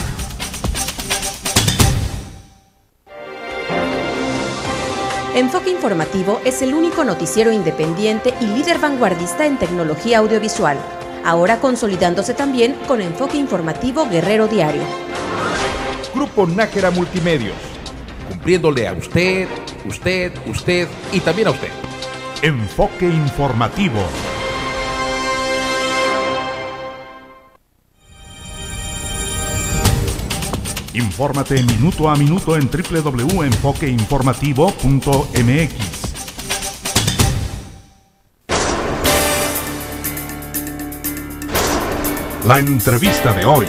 Enfoque Informativo es el único noticiero independiente y líder vanguardista en tecnología audiovisual, ahora consolidándose también con Enfoque Informativo Guerrero Diario. Grupo Nájera Multimedios, cumpliéndole a usted y también a usted. Enfoque Informativo. Infórmate minuto a minuto en www.enfoqueinformativo.mx. La entrevista de hoy.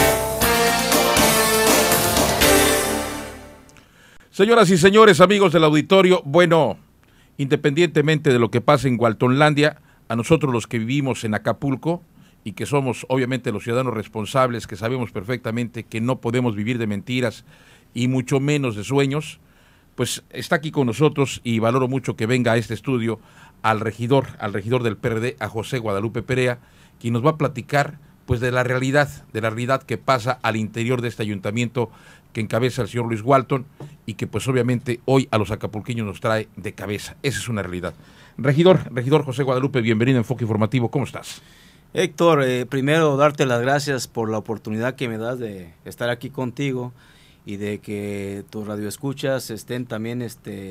Señoras y señores, amigos del auditorio, bueno, independientemente de lo que pase en Waltonlandia, a nosotros los que vivimos en Acapulco y que somos obviamente los ciudadanos responsables, que sabemos perfectamente que no podemos vivir de mentiras y mucho menos de sueños, pues está aquí con nosotros y valoro mucho que venga a este estudio al regidor del PRD, a José Guadalupe Perea, quien nos va a platicar pues de la realidad que pasa al interior de este ayuntamiento que encabeza el señor Luis Walton y que pues obviamente hoy a los acapulqueños nos trae de cabeza. Esa es una realidad. Regidor José Guadalupe, bienvenido a Enfoque Informativo, ¿cómo estás? Héctor, primero darte las gracias por la oportunidad que me das de estar aquí contigo y de que tus radioescuchas estén también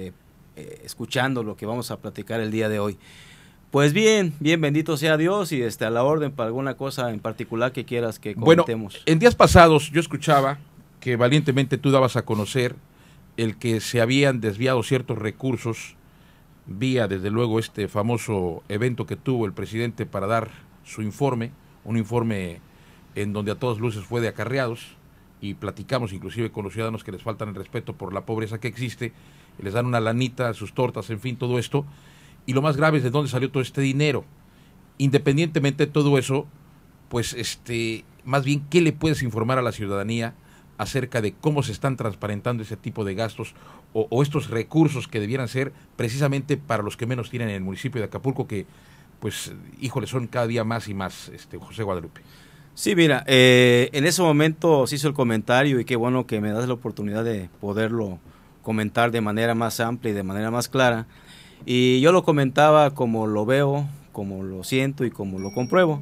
escuchando lo que vamos a platicar el día de hoy. Pues bien, bendito sea Dios y a la orden para alguna cosa en particular que quieras que comentemos. Bueno, en días pasados yo escuchaba que valientemente tú dabas a conocer el que se habían desviado ciertos recursos vía, desde luego, este famoso evento que tuvo el presidente para dar su informe, un informe en donde a todas luces fue de acarreados, y platicamos inclusive con los ciudadanos que les faltan el respeto por la pobreza que existe, les dan una lanita, sus tortas, en fin, todo esto, y lo más grave es de dónde salió todo este dinero. Independientemente de todo eso, pues más bien, ¿qué le puedes informar a la ciudadanía acerca de cómo se están transparentando ese tipo de gastos o estos recursos que debieran ser precisamente para los que menos tienen en el municipio de Acapulco, que pues, híjole, son cada día más y más, José Guadalupe? Sí, mira, en ese momento se hizo el comentario y qué bueno que me das la oportunidad de poderlo comentar de manera más amplia y de manera más clara. Y yo lo comentaba como lo veo, como lo siento y como lo compruebo.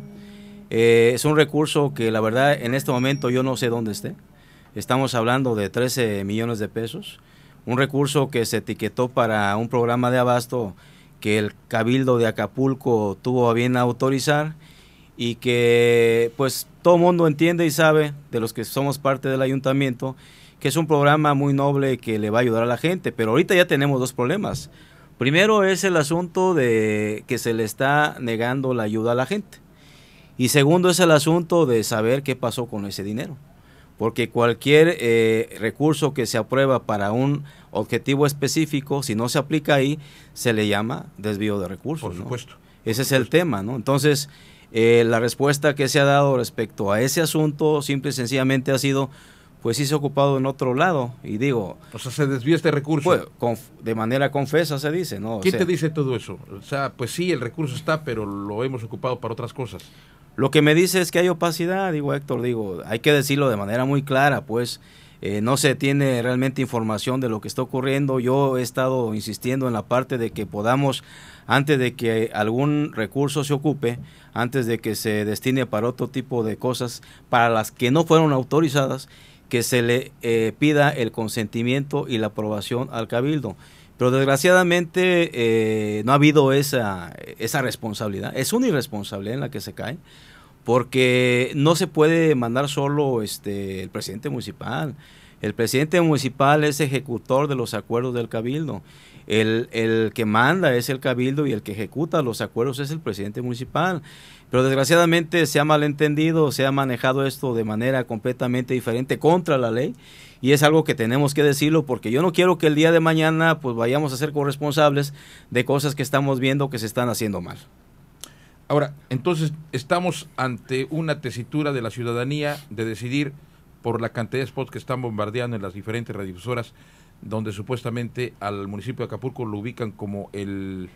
Es un recurso que la verdad en este momento yo no sé dónde esté. Estamos hablando de 13 millones de pesos, un recurso que se etiquetó para un programa de abasto que el Cabildo de Acapulco tuvo a bien autorizar y que pues todo mundo entiende y sabe, de los que somos parte del ayuntamiento, que es un programa muy noble que le va a ayudar a la gente, pero ahorita ya tenemos dos problemas. Primero es el asunto de que se le está negando la ayuda a la gente y segundo es el asunto de saber qué pasó con ese dinero. Porque cualquier recurso que se aprueba para un objetivo específico, si no se aplica ahí, se le llama desvío de recursos. Por supuesto. ¿No? Ese es el tema, ¿no? Entonces, la respuesta que se ha dado respecto a ese asunto, simple y sencillamente ha sido, pues sí se ha ocupado en otro lado, y digo... O sea, se desvió este recurso. Pues, de manera confesa se dice, ¿no? ¿Quién te dice todo eso? O sea, pues sí, el recurso está, pero lo hemos ocupado para otras cosas. Lo que me dice es que hay opacidad, digo Héctor, hay que decirlo de manera muy clara, pues no se tiene realmente información de lo que está ocurriendo. Yo he estado insistiendo en la parte de que podamos, antes de que algún recurso se ocupe, antes de que se destine para otro tipo de cosas, para las que no fueron autorizadas, que se le pida el consentimiento y la aprobación al Cabildo. Pero desgraciadamente no ha habido esa responsabilidad. Es una irresponsabilidad en la que se cae, porque no se puede mandar solo el presidente municipal. El presidente municipal es ejecutor de los acuerdos del cabildo. El que manda es el cabildo y el que ejecuta los acuerdos es el presidente municipal. Pero desgraciadamente se ha malentendido, se ha manejado esto de manera completamente diferente contra la ley, y es algo que tenemos que decirlo, porque yo no quiero que el día de mañana pues vayamos a ser corresponsables de cosas que estamos viendo que se están haciendo mal. Ahora, entonces estamos ante una tesitura de la ciudadanía de decidir por la cantidad de spots que están bombardeando en las diferentes radiodifusoras, donde supuestamente al municipio de Acapulco lo ubican como el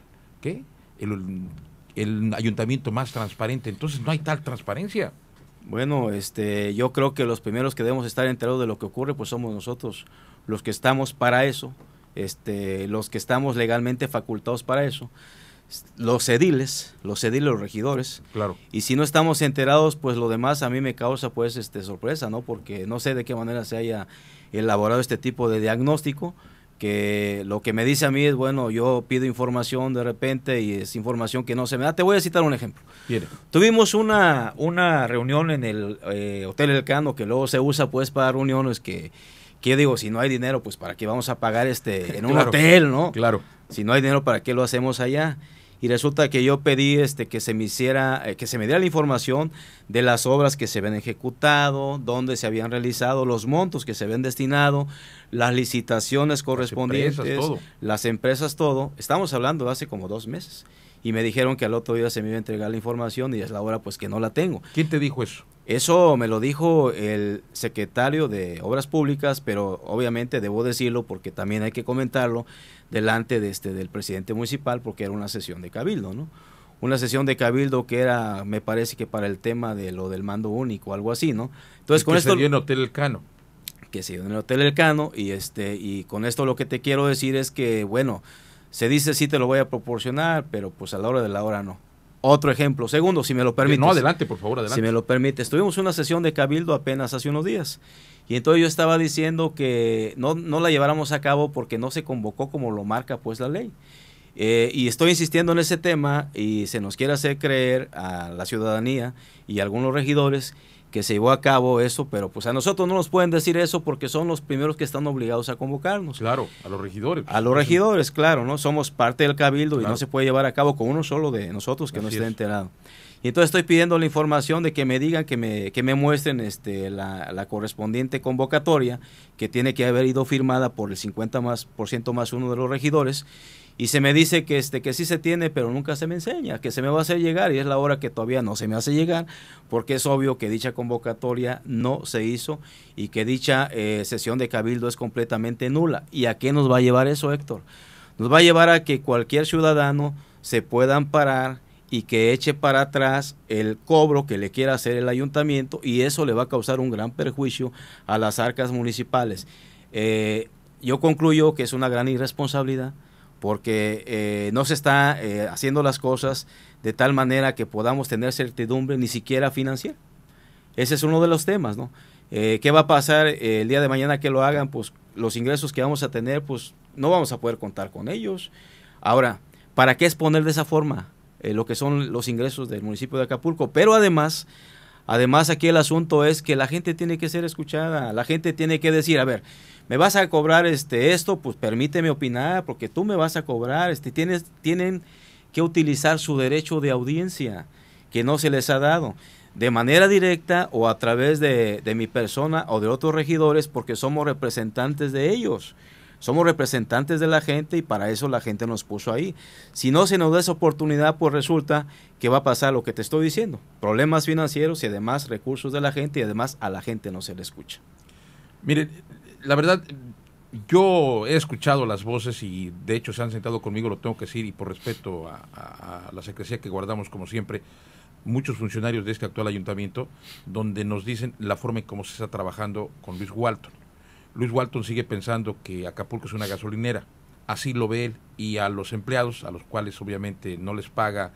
ayuntamiento más transparente. Entonces no hay tal transparencia. Bueno, yo creo que los primeros que debemos estar enterados de lo que ocurre pues somos nosotros, los que estamos para eso, los que estamos legalmente facultados para eso, los ediles, los regidores. Claro. Y si no estamos enterados, pues lo demás a mí me causa pues sorpresa, ¿no? Porque no sé de qué manera se haya elaborado este tipo de diagnóstico, que lo que me dice a mí es, bueno, yo pido información de repente y es información que no se me da. Te voy a citar un ejemplo. Bien. Tuvimos una reunión en el Hotel Elcano, que luego se usa pues para reuniones que yo digo, si no hay dinero, pues para qué vamos a pagar en un hotel, ¿no? Claro. Si no hay dinero, ¿para qué lo hacemos allá? Y resulta que yo pedí que se me diera la información de las obras que se habían ejecutado, dónde se habían realizado, los montos que se habían destinado, las licitaciones correspondientes, las empresas, todo. Estamos hablando de hace como 2 meses. Y me dijeron que al otro día se me iba a entregar la información y es la hora pues que no la tengo. ¿Quién te dijo eso? Eso me lo dijo el secretario de Obras Públicas, pero obviamente debo decirlo porque también hay que comentarlo delante del presidente municipal, porque era una sesión de cabildo, ¿no? Una sesión de cabildo que era, me parece que para el tema de lo del mando único, algo así, ¿no? Entonces con esto se dio en Hotel Elcano. Que se dio en el Hotel Elcano y con esto lo que te quiero decir es que, bueno, se dice sí te lo voy a proporcionar, pero pues a la hora de la hora no. Otro ejemplo, segundo, si me lo permites. No, adelante, por favor, adelante. Si me lo permites. Tuvimos una sesión de cabildo apenas hace unos días. Y entonces yo estaba diciendo que no la lleváramos a cabo porque no se convocó como lo marca pues la ley. Y estoy insistiendo en ese tema y se nos quiere hacer creer a la ciudadanía y a algunos regidores que se llevó a cabo eso, pero pues a nosotros no nos pueden decir eso porque son los primeros que están obligados a convocarnos. Claro, a los regidores. A los regidores, claro, ¿no? Somos parte del cabildo, claro. Y no se puede llevar a cabo con uno solo de nosotros que no esté enterado. Y entonces estoy pidiendo la información de que me digan, que me muestren la correspondiente convocatoria que tiene que haber ido firmada por el 50% más uno de los regidores. Y se me dice que sí se tiene, pero nunca se me enseña, que se me va a hacer llegar, y es la hora que todavía no se me hace llegar, porque es obvio que dicha convocatoria no se hizo y que dicha sesión de cabildo es completamente nula. ¿Y a qué nos va a llevar eso, Héctor? Nos va a llevar a que cualquier ciudadano se pueda amparar y que eche para atrás el cobro que le quiera hacer el ayuntamiento, y eso le va a causar un gran perjuicio a las arcas municipales. Yo concluyo que es una gran irresponsabilidad, porque no se está haciendo las cosas de tal manera que podamos tener certidumbre ni siquiera financiera. Ese es uno de los temas, ¿no? ¿Qué va a pasar el día de mañana que lo hagan? Pues los ingresos que vamos a tener, pues no vamos a poder contar con ellos. Ahora, ¿para qué exponer de esa forma lo que son los ingresos del municipio de Acapulco? Pero además aquí el asunto es que la gente tiene que ser escuchada, la gente tiene que decir, a ver, me vas a cobrar esto, pues permíteme opinar, porque tú me vas a cobrar, tienen que utilizar su derecho de audiencia, que no se les ha dado, de manera directa o a través de mi persona o de otros regidores, porque somos representantes de ellos, somos representantes de la gente y para eso la gente nos puso ahí. Si no se nos da esa oportunidad, pues resulta que va a pasar lo que te estoy diciendo, problemas financieros y además recursos de la gente, y además a la gente no se le escucha. Mire, la verdad, yo he escuchado las voces y de hecho se han sentado conmigo, lo tengo que decir, y por respeto a la secrecía que guardamos como siempre, muchos funcionarios de este actual ayuntamiento, donde nos dicen la forma en cómo se está trabajando con Luis Walton. Luis Walton sigue pensando que Acapulco es una gasolinera, así lo ve él, y a los empleados, a los cuales obviamente no les paga,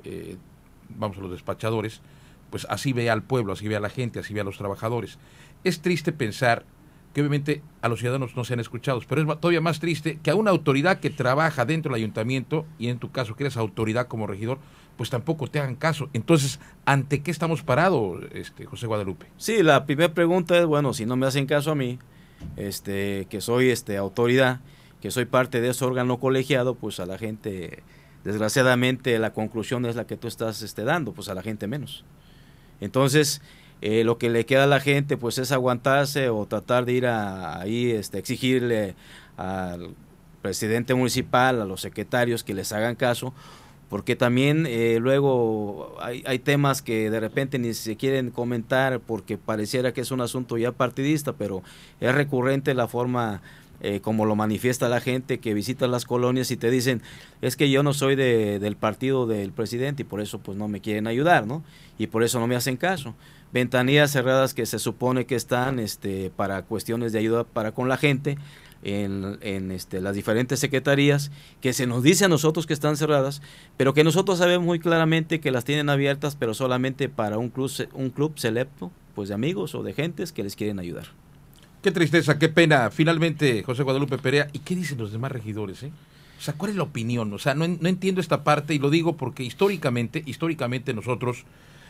a los despachadores, pues así ve al pueblo, así ve a la gente, así ve a los trabajadores. Es triste pensar que obviamente a los ciudadanos no sean escuchados, pero es todavía más triste que a una autoridad que trabaja dentro del ayuntamiento, y en tu caso que eres autoridad como regidor, pues tampoco te hagan caso. Entonces, ¿ante qué estamos parados, José Guadalupe? Sí, la primera pregunta es, bueno, si no me hacen caso a mí, que soy autoridad, que soy parte de ese órgano colegiado, pues a la gente, desgraciadamente, la conclusión es la que tú estás dando, pues a la gente menos. Entonces, lo que le queda a la gente pues es aguantarse o tratar de ir ahí exigirle al presidente municipal, a los secretarios que les hagan caso, porque también luego hay temas que de repente ni se quieren comentar porque pareciera que es un asunto ya partidista, pero es recurrente la forma como lo manifiesta la gente que visita las colonias y te dicen, es que yo no soy del partido del presidente y por eso pues no me quieren ayudar, ¿no? Y por eso no me hacen caso. Ventanillas cerradas que se supone que están para cuestiones de ayuda para con la gente en las diferentes secretarías, que se nos dice a nosotros que están cerradas, pero que nosotros sabemos muy claramente que las tienen abiertas, pero solamente para un club selecto, pues de amigos o de gentes que les quieren ayudar. Qué tristeza, qué pena. Finalmente, José Guadalupe Perea, ¿y qué dicen los demás regidores? O sea, ¿cuál es la opinión? O sea, no entiendo esta parte y lo digo porque históricamente nosotros,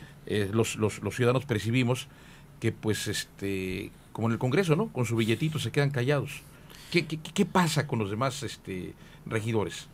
los ciudadanos percibimos que pues como en el Congreso, ¿no? Con su billetito se quedan callados. ¿Qué pasa con los demás regidores?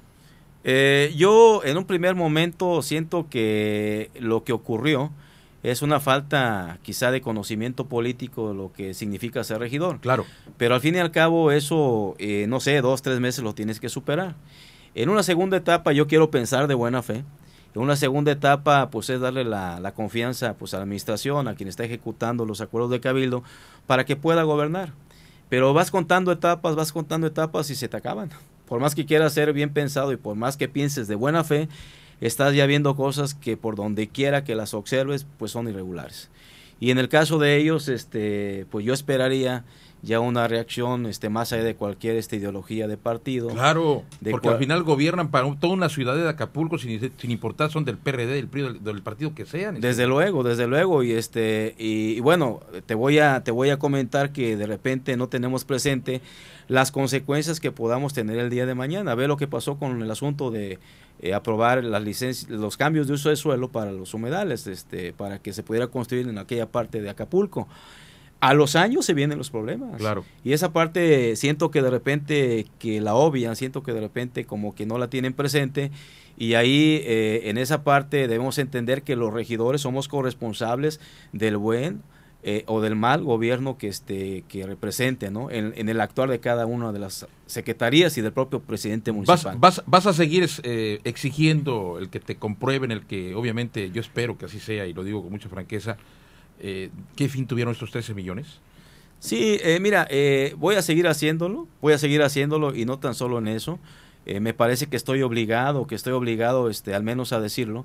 Yo en un primer momento siento que lo que ocurrió es una falta quizá de conocimiento político de lo que significa ser regidor. Claro. Pero al fin y al cabo eso, no sé, 2, 3 meses lo tienes que superar. En una segunda etapa yo quiero pensar de buena fe. En una segunda etapa pues es darle la confianza pues a la administración, a quien está ejecutando los acuerdos de cabildo, para que pueda gobernar. Pero vas contando etapas y se te acaban. Por más que quieras ser bien pensado y por más que pienses de buena fe, estás ya viendo cosas que por donde quiera que las observes, pues son irregulares. Y en el caso de ellos, pues yo esperaría ya una reacción más allá de cualquier ideología de partido. Claro, porque al final gobiernan para toda una ciudad de Acapulco sin importar son del PRD, del PRI, del partido que sean. Desde luego, y bueno, te voy a comentar que de repente no tenemos presente las consecuencias que podamos tener el día de mañana. Ve lo que pasó con el asunto de aprobar las licencias, los cambios de uso de suelo para los humedales, para que se pudiera construir en aquella parte de Acapulco. A los años se vienen los problemas. Claro. Y esa parte siento que de repente que la obvian, siento que de repente como que no la tienen presente, y ahí en esa parte debemos entender que los regidores somos corresponsables del buen o del mal gobierno que represente, ¿no? En el actuar de cada una de las secretarías y del propio presidente municipal. ¿Vas a seguir exigiendo el que te comprueben, el que obviamente yo espero que así sea y lo digo con mucha franqueza? ¿Qué fin tuvieron estos 13 millones? Sí, mira, voy a seguir haciéndolo y no tan solo en eso. Me parece que estoy obligado al menos a decirlo,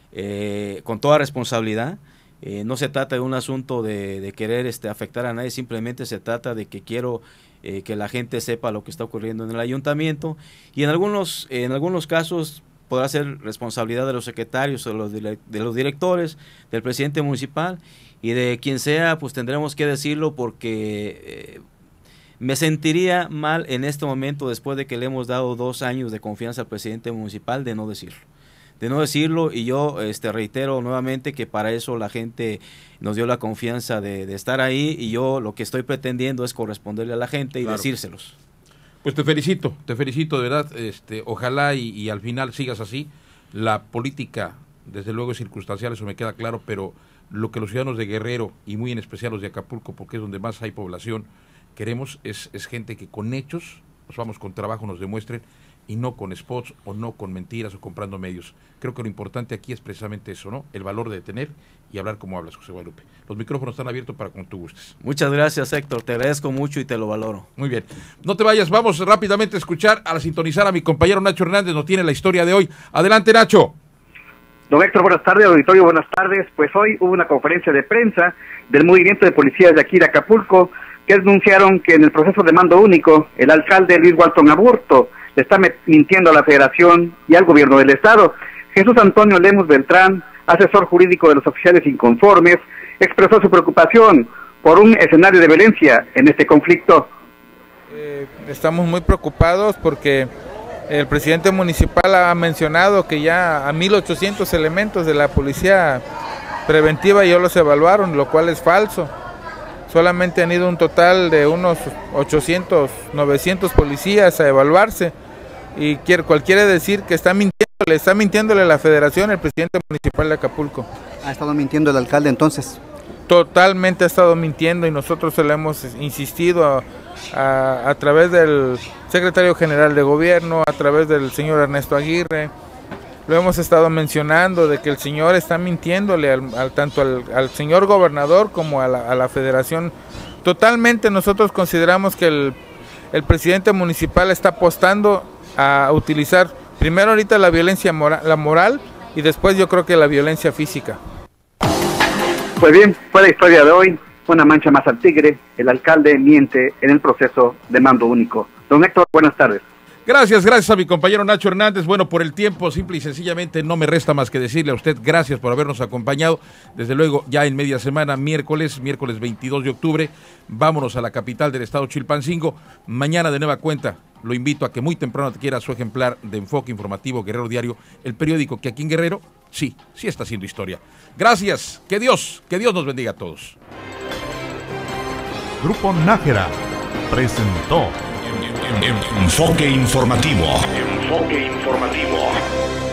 con toda responsabilidad. No se trata de un asunto de querer afectar a nadie, simplemente se trata de que quiero que la gente sepa lo que está ocurriendo en el ayuntamiento, y en algunos casos podrá ser responsabilidad de los secretarios o de los directores, del presidente municipal y de quien sea, pues tendremos que decirlo, porque me sentiría mal en este momento, después de que le hemos dado 2 años de confianza al presidente municipal, de no decirlo. Y yo reitero nuevamente que para eso la gente nos dio la confianza de estar ahí, y yo lo que estoy pretendiendo es corresponderle a la gente y decírselos. Pues te felicito de verdad, ojalá y al final sigas así. La política, desde luego, es circunstancial, eso me queda claro, pero lo que los ciudadanos de Guerrero, y muy en especial los de Acapulco, porque es donde más hay población, queremos es gente que con hechos, con trabajo nos demuestren, y no con spots o no con mentiras o comprando medios. Creo que lo importante aquí es precisamente eso, ¿no? El valor de detener y hablar como hablas, José Guadalupe. Los micrófonos están abiertos para cuando tú gustes. Muchas gracias, Héctor, te agradezco mucho y te lo valoro. Muy bien, no te vayas, vamos rápidamente a escuchar, a sintonizar a mi compañero Nacho Hernández, nos tiene la historia de hoy. Adelante, Nacho. Don Héctor, buenas tardes, auditorio, buenas tardes. Pues hoy hubo una conferencia de prensa del movimiento de policías de aquí de Acapulco, que anunciaron que en el proceso de mando único, el alcalde Luis Walton Aburto le está mintiendo a la Federación y al gobierno del Estado. Jesús Antonio Lemus Beltrán, asesor jurídico de los oficiales inconformes, expresó su preocupación por un escenario de violencia en este conflicto. Estamos muy preocupados porque el presidente municipal ha mencionado que ya a 1.800 elementos de la policía preventiva ya los evaluaron, lo cual es falso. Solamente han ido un total de unos 800, 900 policías a evaluarse, y quiere decir que está mintiéndole a la federación, el presidente municipal de Acapulco. ¿Ha estado mintiendo el alcalde entonces? Totalmente ha estado mintiendo, y nosotros se lo hemos insistido a través del secretario general de gobierno, a través del señor Ernesto Aguirre. Lo hemos estado mencionando de que el señor está mintiéndole tanto al señor gobernador como a la federación. Totalmente nosotros consideramos que el presidente municipal está apostando a utilizar primero ahorita la violencia moral, y después yo creo que la violencia física. Pues bien, fue la historia de hoy, una mancha más al tigre. El alcalde miente en el proceso de mando único. Don Héctor, buenas tardes. Gracias a mi compañero Nacho Hernández. Bueno, por el tiempo, simple y sencillamente no me resta más que decirle a usted gracias por habernos acompañado. Desde luego, ya en media semana, miércoles 22 de octubre, vámonos a la capital del estado Chilpancingo. Mañana de nueva cuenta, lo invito a que muy temprano adquiera su ejemplar de Enfoque Informativo Guerrero Diario, el periódico que aquí en Guerrero, sí está haciendo historia. Gracias, que Dios nos bendiga a todos. Grupo Nájera presentó Enfoque Informativo. Enfoque Informativo.